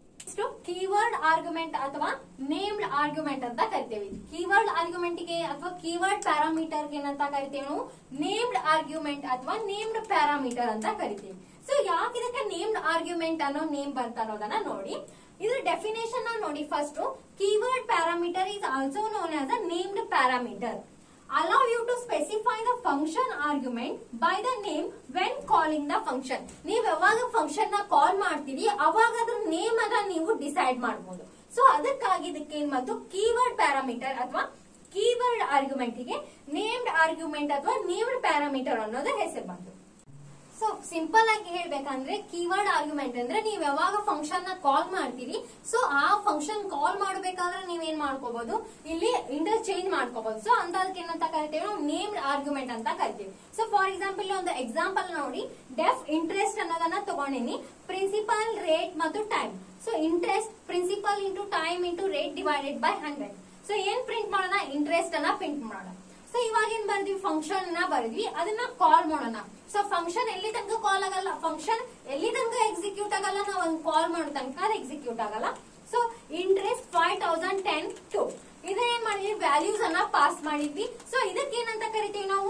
ಕೀವರ್ಡ್ ಆರ್ಗ್ಯುಮೆಂಟ್ ಅಥವಾ ನೇಮ್ಡ್ ಆರ್ಗ್ಯುಮೆಂಟ್ ಅಂತ ಕರಿತೇವೆ. ಕೀವರ್ಡ್ ಆರ್ಗ್ಯುಮೆಂಟ್ ಗೆ ಅಥವಾ ಕೀವರ್ಡ್ ಪ್ಯಾರಾಮೀಟರ್ ಗೆ ಏನಂತ ಕರಿತೇವೆ ನಾವು, ನೇಮ್ಡ್ ಆರ್ಗ್ಯುಮೆಂಟ್ ಅಥವಾ ನೇಮ್ಡ್ ಪ್ಯಾರಾಮೀಟರ್ ಅಂತ ಕರಿತೇವೆ. ಸೊ ಯಾಕೆ ಇದಕ್ಕೆ ನೇಮ್ಡ್ ಆರ್ಗ್ಯುಮೆಂಟ್ ಅನ್ನೋ ನೇಮ್ ಬಂತ ಅನ್ನೋದನ್ನ ನೋಡಿ. ಇದ್ರ ಡೆಫಿನೇಷನ್ ನೋಡಿ. First, keyword parameter is also known as a named parameter. Allow you to specify the function argument by the name when calling the function. ನೀವು ಯಾವಾಗ ಫಂಕ್ಷನ್ ನ ಕಾಲ್ ಮಾಡ್ತೀರಿ ಅವಾಗ ಅದ್ರ ನೇಮ್ ಅನ್ನ ನೀವು ಡಿಸೈಡ್ ಮಾಡಬಹುದು. ಸೊ ಅದಕ್ಕಾಗಿ ಇದಕ್ಕೆ ಏನ್ ಬಂತು, ಕೀವರ್ಡ್ ಪ್ಯಾರಾಮೀಟರ್ ಅಥವಾ ಕೀವರ್ಡ್ ಆರ್ಗ್ಯುಮೆಂಟ್ ಗೆ ನೇಮ್ಡ್ ಆರ್ಗ್ಯುಮೆಂಟ್ ಅಥವಾ ನೇಮ್ಡ್ ಪ್ಯಾರಾಮೀಟರ್ ಅನ್ನೋದು ಹೆಸರು ಬಂತು. ಸೊ ಸಿಂಪಲ್ ಆಗಿ ಹೇಳ್ಬೇಕಂದ್ರೆ ಕೀವರ್ಡ್ ಆರ್ಗ್ಯುಮೆಂಟ್ ಅಂದ್ರೆ ನೀವ್ ಯಾವಾಗ ಫಂಕ್ಷನ್ ನ ಕಾಲ್ ಮಾಡ್ತೀರಿ, ಸೊ ಆ ಫಂಕ್ಷನ್ ಕಾಲ್ ಮಾಡಬೇಕಾದ್ರೆ ನೀವೇನ್ ಮಾಡ್ಕೋಬಹುದು, ಇಲ್ಲಿ ಇಂಟರ್ಚೇಂಜ್ ಮಾಡ್ಕೋಬಹುದು. ಸೊ ಅಂತದಕ್ಕೆ ಏನಂತ ಕರಿತೇವೆ ನಾವು, ನೇಮ್ಡ್ ಆರ್ಗ್ಯುಮೆಂಟ್ ಅಂತ ಕರಿತೀವಿ. ಸೊ ಫಾರ್ ಎಕ್ಸಾಂಪಲ್ ಒಂದು ಎಕ್ಸಾಂಪಲ್ ನೋಡಿ, ಡೆಫ್ ಇಂಟ್ರೆಸ್ಟ್ ಅನ್ನೋದನ್ನ ತಗೊಂಡಿನಿ, ಪ್ರಿನ್ಸಿಪಲ್, ರೇಟ್ ಮತ್ತು time. So interest principal into time into rate divided by 100. So ಏನ್ ಪ್ರಿಂಟ್ ಮಾಡೋಣ, ಇಂಟ್ರೆಸ್ಟ್ ಅನ್ನ ಪ್ರಿಂಟ್ ಮಾಡೋಣ. ಸೊ ಇವಾಗ ಏನ್ ಬರ್ದ್ವಿ, ಫಂಕ್ಷನ್ ನ ಬರ್ದ್ವಿ, ಅದನ್ನ ಕಾಲ್ ಮಾಡೋಣ. ಸೊ ಫಂಕ್ಷನ್ ಎಲ್ಲಿ ತನಕ ಕಾಲ್ ಆಗಲ್ಲ, ಫಂಕ್ಷನ್ ಎಲ್ಲಿ ತನಕ ಎಕ್ಸಿಕ್ಯೂಟ್ ಆಗಲ್ಲ, ನಾವು ಒಂದು ಕಾಲ್ ಮಾಡೋ ತನಕ ಎಕ್ಸಿಕ್ಯೂಟ್ ಆಗಲ್ಲ. ಸೊ ಇಂಟ್ರೆಸ್ಟ್ 5010 2 ಇದನ್ನೇನ್ ಮಾಡಿದ್ವಿ, ವ್ಯಾಲ್ಯೂಸ್ ಅನ್ನ ಪಾಸ್ ಮಾಡಿದ್ವಿ. ಸೊ ಇದಕ್ಕೆ ಏನಂತ ಕರಿತೀವಿ ನಾವು,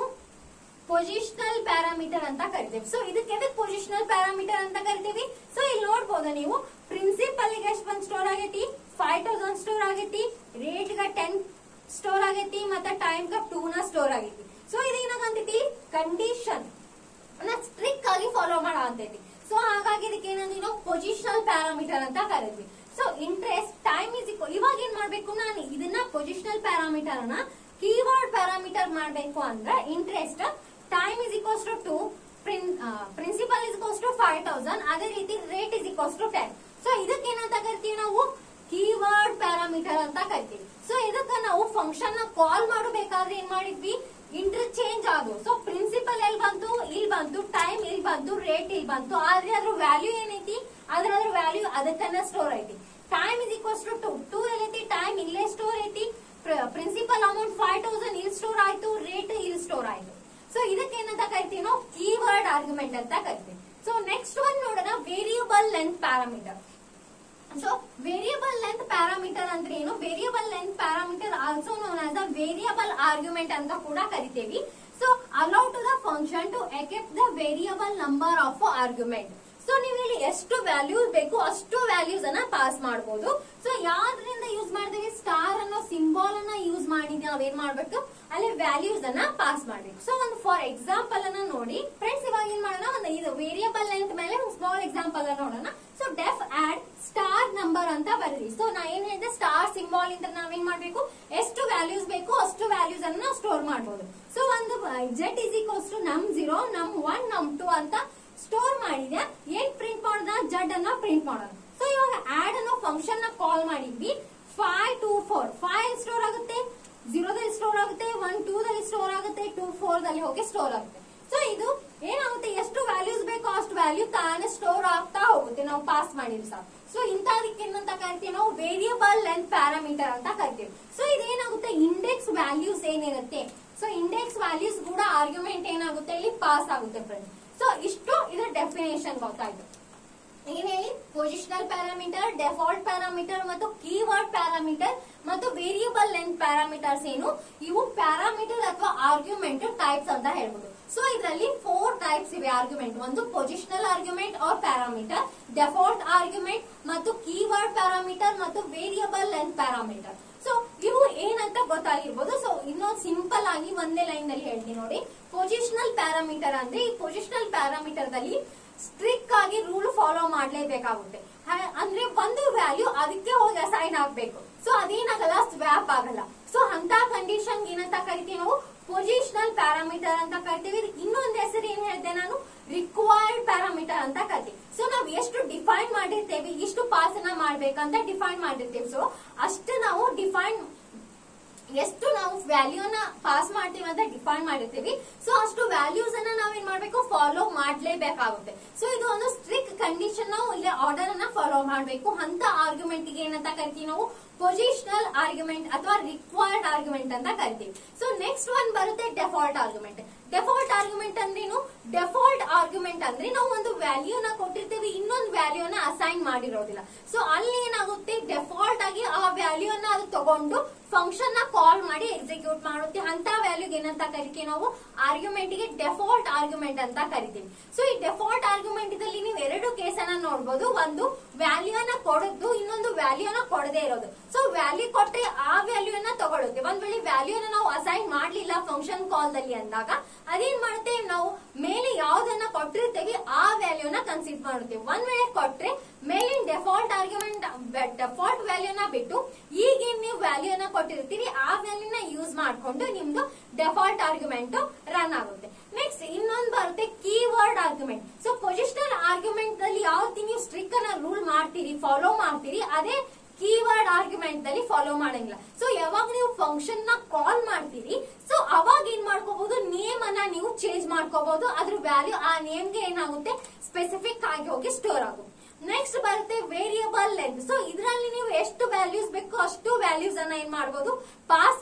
ಪೊಸಿಷನಲ್ ಪ್ಯಾರಾಮೀಟರ್ ಅಂತ ಕರಿತೀವಿ. ಸೊ ಇದಕ್ಕೆ ಪೊಸಿಷನಲ್ ಪ್ಯಾರಾಮೀಟರ್ ಅಂತ ಕರಿತೀವಿ. ಸೊ ಇಲ್ಲಿ ನೋಡ್ಬೋದು ನೀವು, ಪ್ರಿನ್ಸಿಪಲ್ ಗೆ ಎಷ್ಟು ಬಂದ್ ಸ್ಟೋರ್ ಆಗೈತಿ, 5000 ಸ್ಟೋರ್ ಆಗೈತಿ, ರೇಟ್ ಗ 10 ಸ್ಟೋರ್ ಆಗೈತಿ, ಮತ್ತೆ ಟೈಮ್ ಗ 2 ನ ಸ್ಟೋರ್ ಆಗೈತಿ. ಸೊ ಇದೇನಾಗಂತೈತಿ, ಕಂಡೀಷನ್ ಸ್ಟ್ರಿಕ್ಟ್ ಆಗಿ ಫಾಲೋ ಮಾಡಂತೈತಿ. ಸೊ ಹಾಗಾಗಿ ಇದಕ್ಕೆ ಏನಂದ್ರೆ ನಾವು ಪೊಸಿಷನಲ್ ಪ್ಯಾರಾಮೀಟರ್ ಅಂತ ಕರಿತೀವಿ. So interest time is equal, ಇವಾಗ ಏನ್ ಮಾಡ್ಬೇಕು, ನಾನು ಇದನ್ನ ಪೊಸಿಷನಲ್ ಪ್ಯಾರಾಮೀಟರ್ ಅನ್ನ ಕೀವರ್ಡ್ ಪ್ಯಾರಾಮೀಟರ್ ಮಾಡ್ಬೇಕು ಅಂದ್ರೆ interest time is equals to 2, principal is equals to 5000, ಅದೇ ರೀತಿ rate is equals to 10. So ಇದಕ್ಕೆ ಏನಂತ ಕರಿತೀವಿ ನಾವು, ಕೀವರ್ಡ್ ಪ್ಯಾರಾಮೀಟರ್ ಅಂತ ಕರಿತೀವಿ. ಸೊ ಇದಕ್ಕ ನಾವು ಫಂಕ್ಷನ್ ನ ಕಾಲ್ ಮಾಡಬೇಕಾದ್ರೆ ಏನ್ ಮಾಡಿದ್ವಿ, ಇಂಟರ್ಚೇಂಜ್ ಆದವು. ಸೊ ಪ್ರಿನ್ಸಿಪಲ್ ಎಲ್ಲಿ ಬಂತು, ಇಲ್ಲಿ ಬಂತು, ಟೈಮ್ ಇಲ್ಲಿ ಬಂತು, ರೇಟ್ ಇಲ್ಲಿ ಬಂತು, ಆದ್ರೆ ಅದ್ರ ವ್ಯಾಲ್ಯೂ ಏನೈತಿ, ಅದ್ರ ವ್ಯಾಲ್ಯೂ ಅದಕ್ಕನ್ನ ಸ್ಟೋರ್ ಐತಿ. ಟೈಮ್ ಇಸ್ ಈಕ್ವಲ್ಸ್ ಟು 2 ಎಲ್ಲೈತಿ, ಟೈಮ್ ಇಲ್ಲೇ ಸ್ಟೋರ್ ಐತಿ, ಪ್ರಿನ್ಸಿಪಲ್ ಅಮೌಂಟ್ 5000 ಇಲ್ಲಿ ಸ್ಟೋರ್ ಆಯ್ತು, ರೇಟ್ ಇಲ್ಲಿ ಸ್ಟೋರ್ ಆಯ್ತು. ಸೊ ಇದಕ್ಕೆ ಏನಂತ ಕರಿತೀವಿ ನಾವು, ಕೀವರ್ಡ್ ಆರ್ಗ್ಯುಮೆಂಟ್ ಅಂತ ಕರಿತೀವಿ. ಸೊ ನೆಕ್ಸ್ಟ್ ಒನ್ ನೋಡೋಣ, variable length parameter. So variable length parameter ಅಂದ್ರೆ ಏನು, variable length parameter also known as a variable argument ಅಂತ ಕೂಡ ಕರಿತೇವಿ. So allow to the function to accept the variable number of argument. So ನೀವು ಇಲ್ಲಿ ಎಷ್ಟು values ಬೇಕು ಅಷ್ಟು ವ್ಯಾಲ್ಯೂಸ್ ಅನ್ನ ಪಾಸ್ ಮಾಡಬಹುದು. ಸೊ ಯಾವ್ದ್ರಿಂದ ಯೂಸ್ ಮಾಡ್ತೀವಿ, ಸ್ಟಾರ್ ಅನ್ನೋ ಸಿಂಬಾಲ್ ಅನ್ನ ಯೂಸ್ ಮಾಡಿ ನಾವೇನ್ ಮಾಡ್ಬೇಕು, ಅಲ್ಲಿ ವ್ಯಾಲ್ಯೂಸ್ ಅನ್ನ ಪಾಸ್ ಮಾಡ್ಬೇಕು. ಸೊ ಒಂದು ಫಾರ್ ಎಕ್ಸಾಂಪಲ್ ಅನ್ನ ನೋಡಿ ಫ್ರೆಂಡ್ಸ್. ಇವಾಗ ಏನ್ ಮಾಡೋಣ, ಒಂದು ಇದು ವೇರಿಯಬಲ್ ಲೆಂತ್ ಮೇಲೆ ಒಂದು ಸ್ಮಾಲ್ ಎಕ್ಸಾಂಪಲ್ ಅನ್ನ ನೋಡೋಣ. So def add star number ಅಂತ ಬರೀರಿ. ಸೊ ನಾ ಏನ್ ಹೇಳಿದೆ, ಸ್ಟಾರ್ ಸಿಂಬಾಲ್ ಇಂದ ನಾವೇನ್ ಮಾಡ್ಬೇಕು, ಎಷ್ಟು ವ್ಯಾಲ್ಯೂಸ್ ಬೇಕು ಅಷ್ಟು ವ್ಯಾಲ್ಯೂಸ್ ಅನ್ನ ನಾವು ಸ್ಟೋರ್ ಮಾಡಬಹುದು. ಸೊ ಒಂದು z is equals to num0 num1 num2 ಅಂತ ಸ್ಟೋರ್ ಮಾಡಿದೆ. ಏನ್ ಪ್ರಿಂಟ್ ಮಾಡೋಣ, z ಅನ್ನ ಪ್ರಿಂಟ್ ಮಾಡೋಣ. ಸೊ ಇವಾಗ ಆಡ್ ಅನ್ನೋ ಫಂಕ್ಷನ್ ನ ಕಾಲ್ ಮಾಡಿದ್ವಿ. 5 2 4 5 ಸ್ಟೋರ್ ಆಗುತ್ತೆ, 0 ದಲ್ಲಿ ಸ್ಟೋರ್ ಆಗುತ್ತೆ, 1 2 ದಲ್ಲಿ ಸ್ಟೋರ್ ಆಗುತ್ತೆ, 2 4 ದಲ್ಲಿ ಹೋಗಿ ಸ್ಟೋರ್ ಆಗುತ್ತೆ. ಸೊ ಇದು ಏನಾಗುತ್ತೆ, ಎಷ್ಟು ವ್ಯಾಲ್ಯೂಸ್ ಬೇಕೋ ಅಷ್ಟು ವ್ಯಾಲ್ಯೂ ತಾನೇ ಸ್ಟೋರ್ ಆಗ್ತಾ ಹೋಗುತ್ತೆ ನಾವು ಪಾಸ್ ಮಾಡಿದ್ರೆ ಸಾಕು. ಸೊ ಇಂಥದಕ್ಕೆ ಏನಂತ ಕರಿತೀವಿ ನಾವು, ವೇರಿಯಬಲ್ ಲೆಂತ್ ಪ್ಯಾರಾಮೀಟರ್ ಅಂತ ಕರಿತೀವಿ. ಸೊ ಇದೇನಾಗುತ್ತೆ, ಇಂಡೆಕ್ಸ್ ವ್ಯಾಲ್ಯೂಸ್ ಏನಿರುತ್ತೆ, ಸೊ ಇಂಡೆಕ್ಸ್ ವ್ಯಾಲ್ಯೂಸ್ ಕೂಡ ಆರ್ಗ್ಯುಮೆಂಟ್ ಏನಾಗುತ್ತೆ ಇಲ್ಲಿ ಪಾಸ್ ಆಗುತ್ತೆ ಫ್ರೆಂಡ್ಸ್. ಸೊ ಇಷ್ಟು ಇದರ ಡೆಫಿನೇಷನ್ ಗೊತ್ತಾಯ್ತು. ಏನ್ ಹೇಳಿ, ಪೊಸಿಷನಲ್ ಪ್ಯಾರಾಮೀಟರ್, ಡೆಫಾಲ್ಟ್ ಪ್ಯಾರಾಮೀಟರ್ ಮತ್ತು ಕೀವರ್ಡ್ ಪ್ಯಾರಾಮೀಟರ್ ಮತ್ತು ವೇರಿಯಬಲ್ ಲೆಂತ್ ಪ್ಯಾರಾಮೀಟರ್ಸ್ ಏನು, ಇವು ಪ್ಯಾರಾಮೀಟರ್ ಅಥವಾ ಆರ್ಗ್ಯುಮೆಂಟ್ ಟೈಪ್ಸ್ ಅಂತ ಹೇಳ್ಬೋದು. ಸೊ ಇದರಲ್ಲಿ 4 ಟೈಪ್ಸ್ ಇವೆ ಆರ್ಗ್ಯುಮೆಂಟ್. ಒಂದು positional argument or parameter, default argument ಮತ್ತು ಕೀವರ್ಡ್ ಪ್ಯಾರಾಮೀಟರ್ ಮತ್ತು ವೇರಿಯಬಲ್ ಲೆಂತ್ ಪ್ಯಾರಾಮೀಟರ್. ಸೊ ಇವು ಏನಂತ ಗೊತ್ತಾಗಿರ್ಬೋದು. ಸೊ ಇನ್ನೊಂದು ಸಿಂಪಲ್ ಆಗಿ ಒಂದೇ ಲೈನ್ ನಲ್ಲಿ ಹೇಳ್ತೀನಿ ನೋಡಿ. ಪೊಸಿಷನಲ್ ಪ್ಯಾರಾಮೀಟರ್ ಅಂದ್ರೆ ಈ ಪೊಸಿಷನಲ್ ಪ್ಯಾರಾಮೀಟರ್ ದಲ್ಲಿ ಸ್ಟ್ರಿಕ್ಟ್ ಆಗಿ ರೂಲ್ ಫಾಲೋ ಮಾಡ್ಲೇಬೇಕಾಗುತ್ತೆ. ಅಂದ್ರೆ ಒಂದು ವ್ಯಾಲ್ಯೂ ಅದಕ್ಕೆ ಹೋಗಿ ಅಸೈನ್ ಆಗ್ಬೇಕು. ಸೊ ಅದೇನಾಗಲ್ಲ, ಸ್ವ್ಯಾಪ್ ಆಗಲ್ಲ. ಸೊ ಅಂತ ಕಂಡೀಷನ್ ಏನಂತ ಕರಿತೀವಿ ನಾವು, ಪೊಸಿಷನಲ್ ಪ್ಯಾರಾಮೀಟರ್ ಅಂತ ಕರಿತೀವಿ. ಇನ್ನೊಂದು ಹೆಸರು ಏನ್ ಹೇಳಿದೆ ನಾನು, ರಿಕ್ವೈರ್ಡ್ ಪ್ಯಾರಾಮೀಟರ್ ಅಂತ ಕರಿತೀವಿ. ಸೊ ನಾವ್ ಎಷ್ಟು ಡಿಫೈನ್ ಮಾಡಿರ್ತೇವೆ, ಇಷ್ಟು ಪಾಸ್ ಅನ್ನ ಮಾಡ್ಬೇಕಂತ ಡಿಫೈನ್ ಮಾಡಿರ್ತೇವೆ. ಸೊ ಅಷ್ಟು ನಾವು ಡಿಫೈನ್, ಎಷ್ಟು ನಾವು ವ್ಯಾಲ್ಯೂನ ಪಾಸ್ ಮಾಡ್ತೀವಿ ಅಂತ ಡಿಫೈನ್ ಮಾಡಿರ್ತೀವಿ. ಸೊ ಅಷ್ಟು ವ್ಯಾಲ್ಯೂಸ್ ಅನ್ನ ನಾವೇನ್ ಮಾಡ್ಬೇಕು, ಫಾಲೋ ಮಾಡ್ಲೇಬೇಕಾಗುತ್ತೆ. ಸೊ ಇದು ಒಂದು ಸ್ಟ್ರಿಕ್ಟ್ ಕಂಡೀಷನ್, ನಾವು ಇಲ್ಲಿ ಆರ್ಡರ್ ಅನ್ನ ಫಾಲೋ ಮಾಡ್ಬೇಕು. ಅಂತ ಆರ್ಗ್ಯುಮೆಂಟ್ ಗೆ ಏನಂತ ಕರಿತೀವಿ ನಾವು, ಪೊಸಿಷನಲ್ ಆರ್ಗ್ಯುಮೆಂಟ್ ಅಥವಾ ರಿಕ್ವೈರ್ಡ್ ಆರ್ಗ್ಯುಮೆಂಟ್ ಅಂತ ಕರಿತೀವಿ. ಸೊ ನೆಕ್ಸ್ಟ್ ಒನ್ ಬರುತ್ತೆ ಡೆಫಾಲ್ಟ್ ಆರ್ಗ್ಯುಮೆಂಟ್. ಡೆಫಾಲ್ಟ್ ಆರ್ಗ್ಯುಮೆಂಟ್ ಅಂದ್ರೇನು, ಡೆಫಾಲ್ಟ್ ಆರ್ಗ್ಯುಮೆಂಟ್ ಅಂದ್ರೆ ನಾವು ಒಂದು ವ್ಯಾಲ್ಯೂನ ಕೊಟ್ಟಿರ್ತೀವಿ, ಇನ್ನೊಂದು ವ್ಯಾಲ್ಯೂನ ಅಸೈನ್ ಮಾಡಿರೋದಿಲ್ಲ. ಸೊ ಅಲ್ಲಿ ಏನಾಗುತ್ತೆ, ಡೆಫಾಲ್ಟ್ ಆಗಿ ಆ ವ್ಯಾಲ್ಯೂನ ಅದು ತಗೊಂಡು ಫಂಕ್ಷನ್ ನ ಕಾಲ್ ಮಾಡಿ ಎಕ್ಸಿಕ್ಯೂಟ್ ಮಾಡುತ್ತೆ. ಅಂತ ವ್ಯಾಲ್ಯೂಗೆ ಏನಂತ ಕರಿತೀವಿ ನಾವು, ಆರ್ಗ್ಯುಮೆಂಟ್ ಗೆ ಡೆಫಾಲ್ಟ್ ಆರ್ಗ್ಯುಮೆಂಟ್ ಅಂತ ಕರಿತೀವಿ. ಸೊ ಈ ಡೆಫಾಲ್ಟ್ ಆರ್ಗ್ಯುಮೆಂಟ್ ದಲ್ಲಿ ನೀವು 2 ಕೇಸನ್ನ ನೋಡಬಹುದು. ಒಂದು ವ್ಯಾಲ್ಯೂನ ಕೊಡೋದು, ಇನ್ನೊಂದು ವ್ಯಾಲ್ಯೂನ ಕೊಡದೇ ಇರೋದು. ಸೊ ವ್ಯಾಲ್ಯೂ ಕೊಟ್ಟರೆ ಆ ವ್ಯಾಲ್ಯೂನ ತಗೊಳುತ್ತೆ. ಒಂದ್ ವೇಳೆ ವ್ಯಾಲ್ಯೂನ ನಾವು ಅಸೈನ್ ಮಾಡ್ಲಿಲ್ಲ ಫಂಕ್ಷನ್ ಕಾಲ್ ದಲ್ಲಿ ಅಂದಾಗ ಅದೇನ್ ಮಾಡುತ್ತೆ, ನಾವು ಮೇಲೆ ಯಾವ್ದನ್ನ ಕೊಟ್ಟಿರ್ತೇವೆ ಆ ವ್ಯಾಲ್ಯೂನ ಕನ್ಸಿಡರ್ ಮಾಡುತ್ತೆ. ಒಂದ್ ವೇಳೆ ಕೊಟ್ರೆ ಮೇಲಿನ ಡೆಫಾಲ್ಟ್ ಆರ್ಗ್ಯುಮೆಂಟ್, ಡೆಫಾಲ್ಟ್ ವ್ಯಾಲ್ಯೂನ ಬಿಟ್ಟು ಈಗೇನ್ ನೀವು ವ್ಯಾಲ್ಯೂನ ಕೊಟ್ಟಿರ್ತೀರಿ ಆ ವ್ಯಾಲ್ಯೂನ ಯೂಸ್ ಮಾಡ್ಕೊಂಡು ನಿಮ್ದು ಡೆಫಾಲ್ಟ್ ಆರ್ಗ್ಯುಮೆಂಟ್ ರನ್ ಆಗುತ್ತೆ. ನೆಕ್ಸ್ಟ್ ಇನ್ನೊಂದು ಬರುತ್ತೆ keyword argument. So positional argument ದಲ್ಲಿ ಯಾವ ನೀವು ಸ್ಟ್ರಿಕ್ ಅನ್ನ ರೂಲ್ ಮಾಡ್ತೀರಿ, ಫಾಲೋ ಮಾಡ್ತೀರಿ, ಅದೇ ಕೀವರ್ಡ್ ಆರ್ಗ್ಯುಮೆಂಟ್ ದಲ್ಲಿ ಫಾಲೋ ಮಾಡಂಗಿಲ್ಲ. ಸೊ ಯಾವಾಗ ನೀವು ಫಂಕ್ಷನ್ ನ ಕಾಲ್ ಮಾಡ್ತೀರಿ, ಸೊ ಅವಾಗ ಏನ್ ಮಾಡ್ಕೋಬಹುದು, ನೇಮ್ ಅನ್ನ ನೀವು ಚೇಂಜ್ ಮಾಡ್ಕೋಬಹುದು. ಅದ್ರ ವ್ಯಾಲ್ಯೂ ಆ ನೇಮ್ ಗೆ ಏನಾಗುತ್ತೆ, ಸ್ಪೆಸಿಫಿಕ್ ಆಗಿ ಹೋಗಿ ಸ್ಟೋರ್ ಆಗುತ್ತೆ. ನೆಕ್ಸ್ಟ್ ಬರುತ್ತೆ ವೇರಿಯಬಲ್ ಲೆಂತ್. ಸೊ ಇದರಲ್ಲಿ ನೀವು ಎಷ್ಟು ವ್ಯಾಲ್ಯೂಸ್ ಬೇಕು ಅಷ್ಟು ವ್ಯಾಲ್ಯೂಸ್ ಅನ್ನ ಏನ್ ಮಾಡಬಹುದು, ಪಾಸ್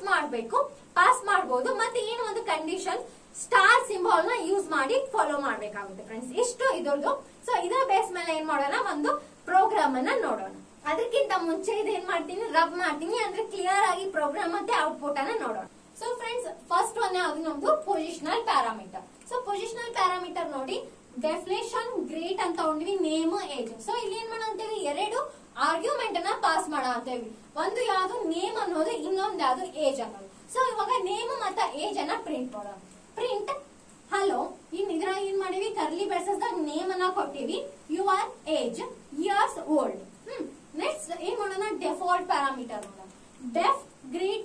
ಮಾಡಬಹುದು. ಮತ್ತೆ ಏನು ಒಂದು ಕಂಡೀಷನ್, ಸ್ಟಾರ್ ಸಿಂಬಾಲ್ ನ ಯೂಸ್ ಮಾಡಿ ಫಾಲೋ ಮಾಡ್ಬೇಕಾಗುತ್ತೆ ಫ್ರೆಂಡ್ಸ್. ಇಷ್ಟು ಇದರದ್ದು. ಸೊ ಇದರ ಬೇಸ್ ಮೇಲೆ ಏನ್ ಮಾಡೋಣ, ಒಂದು ಪ್ರೋಗ್ರಾಮ್ ಅನ್ನ ನೋಡೋಣ. ಅದಕ್ಕಿಂತ ಮುಂಚೆ ಇದೇನ್ ಮಾಡ್ತೀನಿ, ರಬ್ ಮಾಡ್ತೀನಿ, ಅಂದ್ರೆ ಕ್ಲಿಯರ್ ಆಗಿ ಪ್ರೋಗ್ರಾಮ್ ಮತ್ತೆ ಔಟ್ಪುಟ್ ಅನ್ನ ನೋಡೋಣ. ಸೊ ಫ್ರೆಂಡ್ಸ್ ಫಸ್ಟ್ ಒನ್ ಯಾವ್ದು ನಮ್ದು positional parameter. So positional parameter ನೋಡಿ, ಡೆಫಿನೇಷನ್ ಗ್ರೇಟ್ ಅಂತ ತಗೊಂಡ್ವಿ, ನೇಮ್ ಏಜ್. ಸೊ ಇಲ್ಲಿ ಏನ್ ಮಾಡಂತೇವಿ, 2 ಆರ್ಗ್ಯುಮೆಂಟ್ ಅನ್ನ ಪಾಸ್ ಮಾಡಂತೇವಿ. ಒಂದು ಯಾವ್ದು ನೇಮ್ ಅನ್ನೋದು, ಇನ್ನೊಂದು ಯಾವ್ದು ಏಜ್ ಅನ್ನೋದು. ಸೊ ಇವಾಗ ನೇಮ್ ಮತ್ತೆ ಏಜ್ ಅನ್ನ ಪ್ರಿಂಟ್ ಮಾಡೋಣ. ಪ್ರಿಂಟ್ ಹಲೋ, ಇದ್ರ ಏನ್ ಮಾಡಿವಿ, ಕರ್ಲಿ ಬ್ರಾಕೆಟ್ಸ್ ನೇಮ್ ಅನ್ನ ಕೊಟ್ಟಿವಿ, you are age years old. Next ಏನ್ ಮಾಡೋಣ, ಡೆಫಾಲ್ಟ್ ಪ್ಯಾರಾಮೀಟರ್ ನೋಡೋಣ. Def greet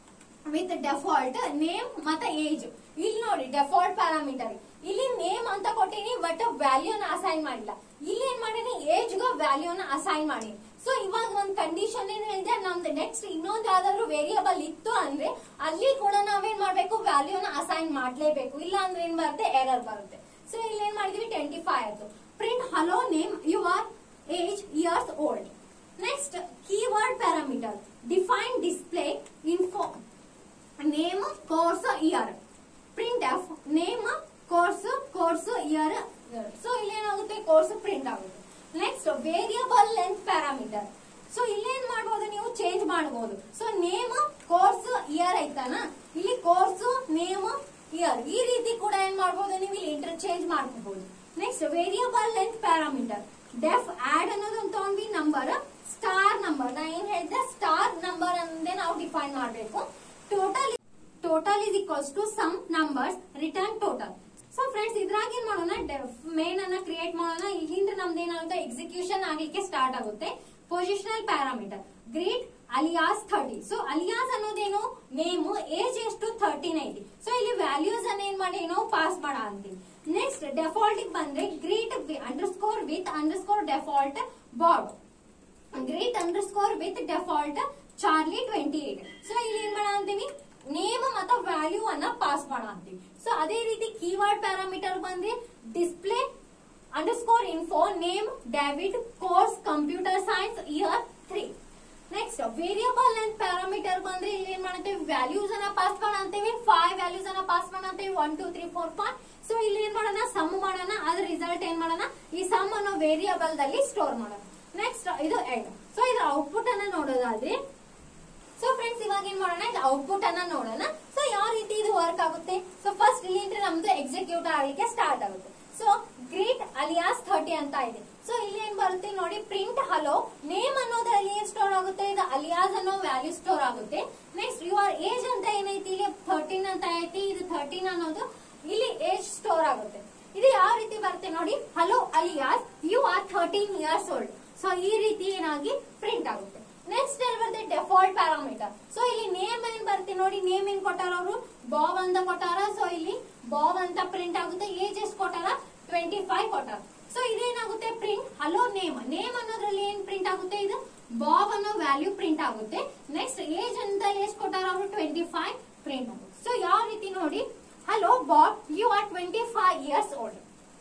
with default name ಮತ್ತೆ ಏಜ್. ಇಲ್ಲಿ ನೋಡಿ ಡೆಫಾಲ್ಟ್ ಪ್ಯಾರಾಮೀಟರ್, ಇಲ್ಲಿ ನೇಮ್ ಅಂತ ಕೊಟ್ಟಿನಿ ಬಟ್ ವ್ಯಾಲ್ಯೂನ ಅಸೈನ್ ಮಾಡಿಲ್ಲ. ಇಲ್ಲಿ ಏನ್ ಮಾಡೀನಿ, ಏಜ್ ಗ ವ್ಯಾಲ್ಯೂನ ಅಸೈನ್ ಮಾಡೀನಿ. ಸೊ ಇವಾಗ ಒಂದು ಕಂಡೀಷನ್ ಏನ್ ಹೇಳಿದೆ, ನಮ್ದು ನೆಕ್ಸ್ಟ್ ಇನ್ನೊಂದು ಯಾವ್ದಾದ್ರು ವೇರಿಯಬಲ್ ಇತ್ತು ಅಂದ್ರೆ ಅಲ್ಲಿ ಕೂಡ ನಾವೇನ್ ಮಾಡ್ಬೇಕು, ವ್ಯಾಲ್ಯೂನ ಅಸೈನ್ ಮಾಡ್ಲೇಬೇಕು. ಇಲ್ಲ ಅಂದ್ರೆ ಏನ್ ಬರುತ್ತೆ, ಎರರ್ ಬರುತ್ತೆ. ಸೊ ಇಲ್ಲಿ ಏನ್ ಮಾಡಿದ್ವಿ, 25 ಆಯ್ತು. Print hello name you are age years old. Next keyword parameter, define display info name course year. Print F name course year. So ಇಲ್ಲಿ ಏನಾಗುತ್ತೆ, ಕೋರ್ಸ್ ಪ್ರಿಂಟ್ ಆಗುತ್ತೆ. Next variable length parameter. So ಇಲ್ಲಿ ಏನ್ ಮಾಡಬಹುದು, ನೀವು ಚೇಂಜ್ ಮಾಡಬಹುದು. So name course year ಐತಾನ, ಇಲ್ಲಿ ಕೋರ್ಸ್ ನೇಮ್ ಇಯರ್, ಈ ರೀತಿ ಕೂಡ ಏನ್ ಮಾಡಬಹುದು, ನೀವು ಇಲ್ಲಿ ಇಂಟರ್ಚೇಂಜ್ ಮಾಡ್ಕೋಬಹುದು. Next variable length parameter, def add ಅನ್ನೋದನ್ನ ತಗೊಂಡ್ವಿ, ನಂಬರ್ ಸ್ಟಾರ್ ನಂಬರ್, ನಾ ಏನ್ ಹೇಳಿದ್ರೆ ಸ್ಟಾರ್ ನಂಬರ್ ಅಂದೇ ನಾವು ಡಿಫೈನ್ ಮಾಡಬೇಕು. Total is equals to sum numbers return total. So friends ಇದ್ರಾಗ ಏನ್ ಮಾಡೋಣ, ಮೇನ್ ಅನ್ನ ಕ್ರಿಯೇಟ್ ಮಾಡೋಣ. ಇಲ್ಲಿಂದ ನಮ್ದು ಏನಾಗುತ್ತೆ, ಎಕ್ಸಿಕ್ಯೂಷನ್ ಆಗ್ಲಿಕ್ಕೆ ಸ್ಟಾರ್ಟ್ ಆಗುತ್ತೆ. Positional parameter greet alias 30. So alias ಅನ್ನೋದೇನು, ನೇಮ್, ಏಜ್ ಎಷ್ಟು 13 ಐತಿ. ಸೊ ಇಲ್ಲಿ ವ್ಯಾಲ್ಯೂಸ್ ಅನ್ನ ಏನ್ ಮಾಡಿ ನಾವು ಪಾಸ್ ಮಾಡ ಅಂತೀವಿ. ನೆಕ್ಸ್ಟ್ ಡೆಫಾಲ್ಟ್ ಬಂದ್ರೆ greet underscore with underscore default Bob, greet underscore with default Charlie 28. So ಇಲ್ಲಿ ಏನ್ ಮಾಡ ಅಂತೀವಿ, ನೇಮ್ ಮತ್ತು ವ್ಯಾಲ್ಯೂ ಅನ್ನ ಪಾಸ್ ಮಾಡ ಅಂತೀವಿ. ಸೊ ಅದೇ ರೀತಿ ಕೀವರ್ಡ್ ಪ್ಯಾರಾಮೀಟರ್ ಬಂದ್ರೆ display underscore info name David course computer science year 3. Next variable length parameter ಬಂದ್ರೆ ಇಲ್ಲಿ ಏನ್ ಮಾಡ್ತೇವೆ, ವ್ಯಾಲ್ಯೂಸ್ ಅನ್ನ ಪಾಸ್ ಮಾಡ ಅಂತೀವಿ. 5 ವ್ಯಾಲ್ಯೂಸ್ ಅನ್ನ ಪಾಸ್ ಮಾಡ ಅಂತೀವಿ, 1 2 3 4 5. ಸೊ ಇಲ್ಲಿ ಏನ್ ಮಾಡೋಣ, ಸಮ್ ಮಾಡೋಣ. ಅದ್ರ ರಿಸಲ್ಟ್ ಏನ್ ಮಾಡೋಣ, ಈ ಸಮ್ ಅನ್ನೋ ವೇರಿಯಬಲ್ ದಲ್ಲಿ ಸ್ಟೋರ್ ಮಾಡೋಣ. ನೆಕ್ಸ್ಟ್ ಇದು ಎಂಡ್. ಸೊ ಇದ್ರ ಔಟ್ಪುಟ್ ಅನ್ನ ನೋಡೋದಾದ್ರೆ, ಸೊ ಫ್ರೆಂಡ್ಸ್ ಇವಾಗ ಏನ್ ಮಾಡೋಣ, ಇದು ಔಟ್ಪುಟ್ ಅನ್ನ ನೋಡೋಣ. ಸೊ ಯಾವ ರೀತಿ ಇದು ವರ್ಕ್ ಆಗುತ್ತೆ. ಸೊ ಫಸ್ಟ್ ಇಲ್ಲಿ ನಮ್ದು ಎಕ್ಸಿಕ್ಯೂಟ್ ಆಗಲಿಕ್ಕೆ ಸ್ಟಾರ್ಟ್ ಆಗುತ್ತೆ. ಸೊ ಗ್ರೀಟ್ ಅಲಿಯಾಸ್ 30 ಅಂತ ಇದೆ. ಸೊ ಇಲ್ಲಿ ಏನ್ ಬರುತ್ತೆ ನೋಡಿ, ಪ್ರಿಂಟ್ ಹಲೋ ನೇಮ್ ಅನ್ನೋದ್ರಲ್ಲಿ ಏನ್ ಸ್ಟೋರ್ ಆಗುತ್ತೆ, ಇದು ಅಲಿಯಾಸ್ ಅನ್ನೋ ವ್ಯಾಲ್ಯೂ ಸ್ಟೋರ್ ಆಗುತ್ತೆ. ನೆಕ್ಸ್ಟ್ ಯುವರ್ ಏಜ್ ಅಂತ ಏನೈತಿ, ಇಲ್ಲಿ 13 ಅಂತ ಐತಿ. ಇದು 13 ಅನ್ನೋದು ಇಲ್ಲಿ ಏಜ್ ಸ್ಟೋರ್ ಆಗುತ್ತೆ. ಇದು ಯಾವ ರೀತಿ ಬರುತ್ತೆ ನೋಡಿ, hello alias you are 13 years old. So ಈ ರೀತಿ ಏನಾಗಿ ಪ್ರಿಂಟ್ ಆಗುತ್ತೆ. ನೆಕ್ಸ್ಟ್ ಎಲ್ಲಿ ಬರುತ್ತೆ, ಡೆಫಾಲ್ಟ್ ಪ್ಯಾರಾಮೀಟರ್. ಸೊ ಇಲ್ಲಿ ನೇಮ್ ಏನ್ ಬರುತ್ತೆ ನೋಡಿ, ನೇಮ್ ಏನ್ ಕೊಟ್ಟಾರ ಅವರು, ಬಾಬ್ ಅಂತ ಕೊಟ್ಟಾರ. ಸೊ ಇಲ್ಲಿ ಬಾಬ್ ಅಂತ ಪ್ರಿಂಟ್ ಆಗುತ್ತೆ. ಏಜ್ ಎಷ್ಟು ಕೊಟ್ಟಾರ, 25 ಕೊಟ್ಟಾರ. ಸೊ ಇದೇನಾಗುತ್ತೆ, ಪ್ರಿಂಟ್ ಹಲೋ ನೇಮ್. ನೇಮ್ ಅನ್ನೋದ್ರಲ್ಲಿ ಏನ್ ಪ್ರಿಂಟ್ ಆಗುತ್ತೆ, ಇದು ಬಾಬ್ ಅನ್ನೋ ವ್ಯಾಲ್ಯೂ ಪ್ರಿಂಟ್ ಆಗುತ್ತೆ. ನೆಕ್ಸ್ಟ್ ಏಜ್ ಅಂತ ಎಷ್ಟು ಕೊಟ್ಟಾರ ಅವರು, 25 ಪ್ರಿಂಟ್ ಆಗುತ್ತೆ. ಸೊ ಯಾವ ರೀತಿ ನೋಡಿ, hello Bob you are 25 years old.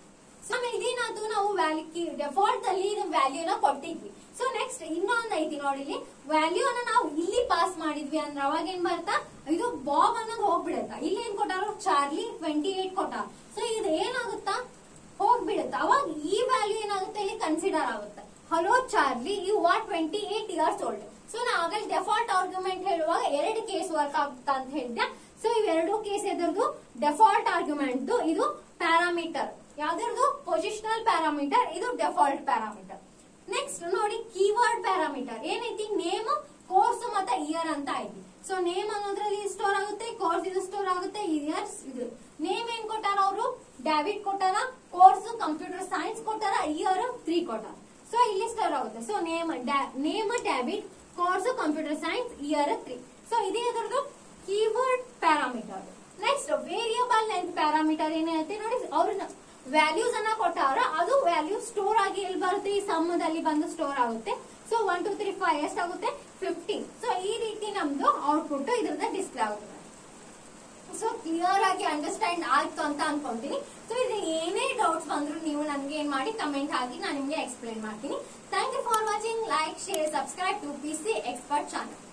ಆಮೇಲೆ ಇದೇನಾದ್ರು ನಾವು ವ್ಯಾಲ್ಯೂ ಡೆಫಾಲ್ಟ್ ಅಲ್ಲಿ ಇದು ವ್ಯಾಲ್ಯೂನ ಕೊಟ್ಟಿದ್ವಿ. ಸೊ ನೆಕ್ಸ್ಟ್ ಇನ್ನೊಂದ್ ಐತಿ ನೋಡಿ, ಇಲ್ಲಿ ವ್ಯಾಲ್ಯೂ ಅನ್ನ ನಾವು ಇಲ್ಲಿ ಪಾಸ್ ಮಾಡಿದ್ವಿ ಅಂದ್ರೆ ಅವಾಗ ಏನ್ ಬರ್ತಾ, ಇದು ಬಾಬ್ ಅನ್ನೋದು ಹೋಗ್ಬಿಡುತ್ತ. ಇಲ್ಲಿ ಏನ್ ಕೊಟ್ಟಾರ, ಚಾರ್ಲಿ 28 ಕೊಟ್ಟಾರ. ಸೊ ಇದು ಏನಾಗುತ್ತಾ, ಹೋಗ್ಬಿಡುತ್ತ. ಅವಾಗ ಈ ವ್ಯಾಲ್ಯೂ ಏನಾಗುತ್ತೆ, ಇಲ್ಲಿ ಕನ್ಸಿಡರ್ ಆಗುತ್ತೆ. Hello Charlie you are 28 years old. So ನಾ ಆಗಲೇ ಡೆಫಾಲ್ಟ್ ಆರ್ಗ್ಯುಮೆಂಟ್ ಹೇಳುವಾಗ 2 ಕೇಸ್ ವರ್ಕ್ ಆಗುತ್ತಾ ಅಂತ ಹೇಳಿದ್ದೆ. ಸೊ ಇವೆರಡು ಕೇಸ್ ಎದುರ್ದು ಡೆಫಾಲ್ಟ್ ಆರ್ಗ್ಯುಮೆಂಟ್, ಇದು ಪ್ಯಾರಾಮೀಟರ್ ಯಾವ್ದು, ಪೊಸಿಷನಲ್ ಪ್ಯಾರಾಮೀಟರ್, ಇದು ಡೆಫಾಲ್ಟ್ ಪ್ಯಾರಾಮೀಟರ್. ನೆಕ್ಸ್ಟ್ ನೋಡಿ ಕೀವರ್ಡ್ ಪ್ಯಾರಾಮೀಟರ್ ಏನೈತಿ, ನೇಮ್, ಕೋರ್ಸ್ ಮತ್ತೆ ಇಯರ್ ಅಂತ ಐತಿ. ಸೊ ನೇಮ್ ಅನ್ನೋದ್ರಲ್ಲಿ ಸ್ಟೋರ್ ಆಗುತ್ತೆ, ಕೋರ್ಸ್ ಇದು ಸ್ಟೋರ್ ಆಗುತ್ತೆ, ಇಯರ್ಸ್ ಇದು. ನೇಮ್ ಏನ್ ಕೊಟ್ಟಾರ ಅವರು, ಡೇವಿಡ್ ಕೊಟ್ಟಾರ. ಕೋರ್ಸ್ ಕಂಪ್ಯೂಟರ್ ಸೈನ್ಸ್ ಕೊಟ್ಟಾರ, ಇಯರ್ 3 ಕೊಟ್ಟಾರ. ಸೊ ಇಲ್ಲಿ ಸ್ಟೋರ್ ಆಗುತ್ತೆ. So name David, course computer science, year 3. So ಇದೇ ಅದರದ್ದು keyword parameter. Next variable length parameter ಏನೈತೆ ನೋಡಿ, ಅವ್ರನ್ನ ವ್ಯಾಲ್ಯೂಸ್ ಅನ್ನ ಕೊಟ್ಟಾರ. ಅದು ವ್ಯಾಲ್ಯೂ ಸ್ಟೋರ್ ಆಗಿ ಎಲ್ಲಿ ಬರುತ್ತೆ, ಈ ಸಮ್ಮದಲ್ಲಿ ಬಂದು ಸ್ಟೋರ್ ಆಗುತ್ತೆ. ಸೊ 1 2 3 5 ಎಷ್ಟಾಗುತ್ತೆ, 15. ಸೊ ಈ ರೀತಿ ನಮ್ದು ಔಟ್ಪುಟ್ ಇದ್ರದ ಡಿಸ್ಪ್ಲೇ ಆಗುತ್ತೆ. ಸೊ ಕ್ಲಿಯರ್ ಆಗಿ ಅಂಡರ್ಸ್ಟ್ಯಾಂಡ್ ಆಯ್ತು ಅಂತ ಅನ್ಕೊಂತೀನಿ. ಸೊ ಇದು ಏನೇ ಡೌಟ್ಸ್ ಬಂದ್ರು ನೀವು ನನ್ಗೆ ಏನ್ ಮಾಡಿ ಕಮೆಂಟ್ ಹಾಕಿ, ನಾನು ನಿಮ್ಗೆ ಎಕ್ಸ್ಪ್ಲೈನ್ ಮಾಡ್ತೀನಿ. Thank you for watching. Like, share, subscribe to PC Expert channel.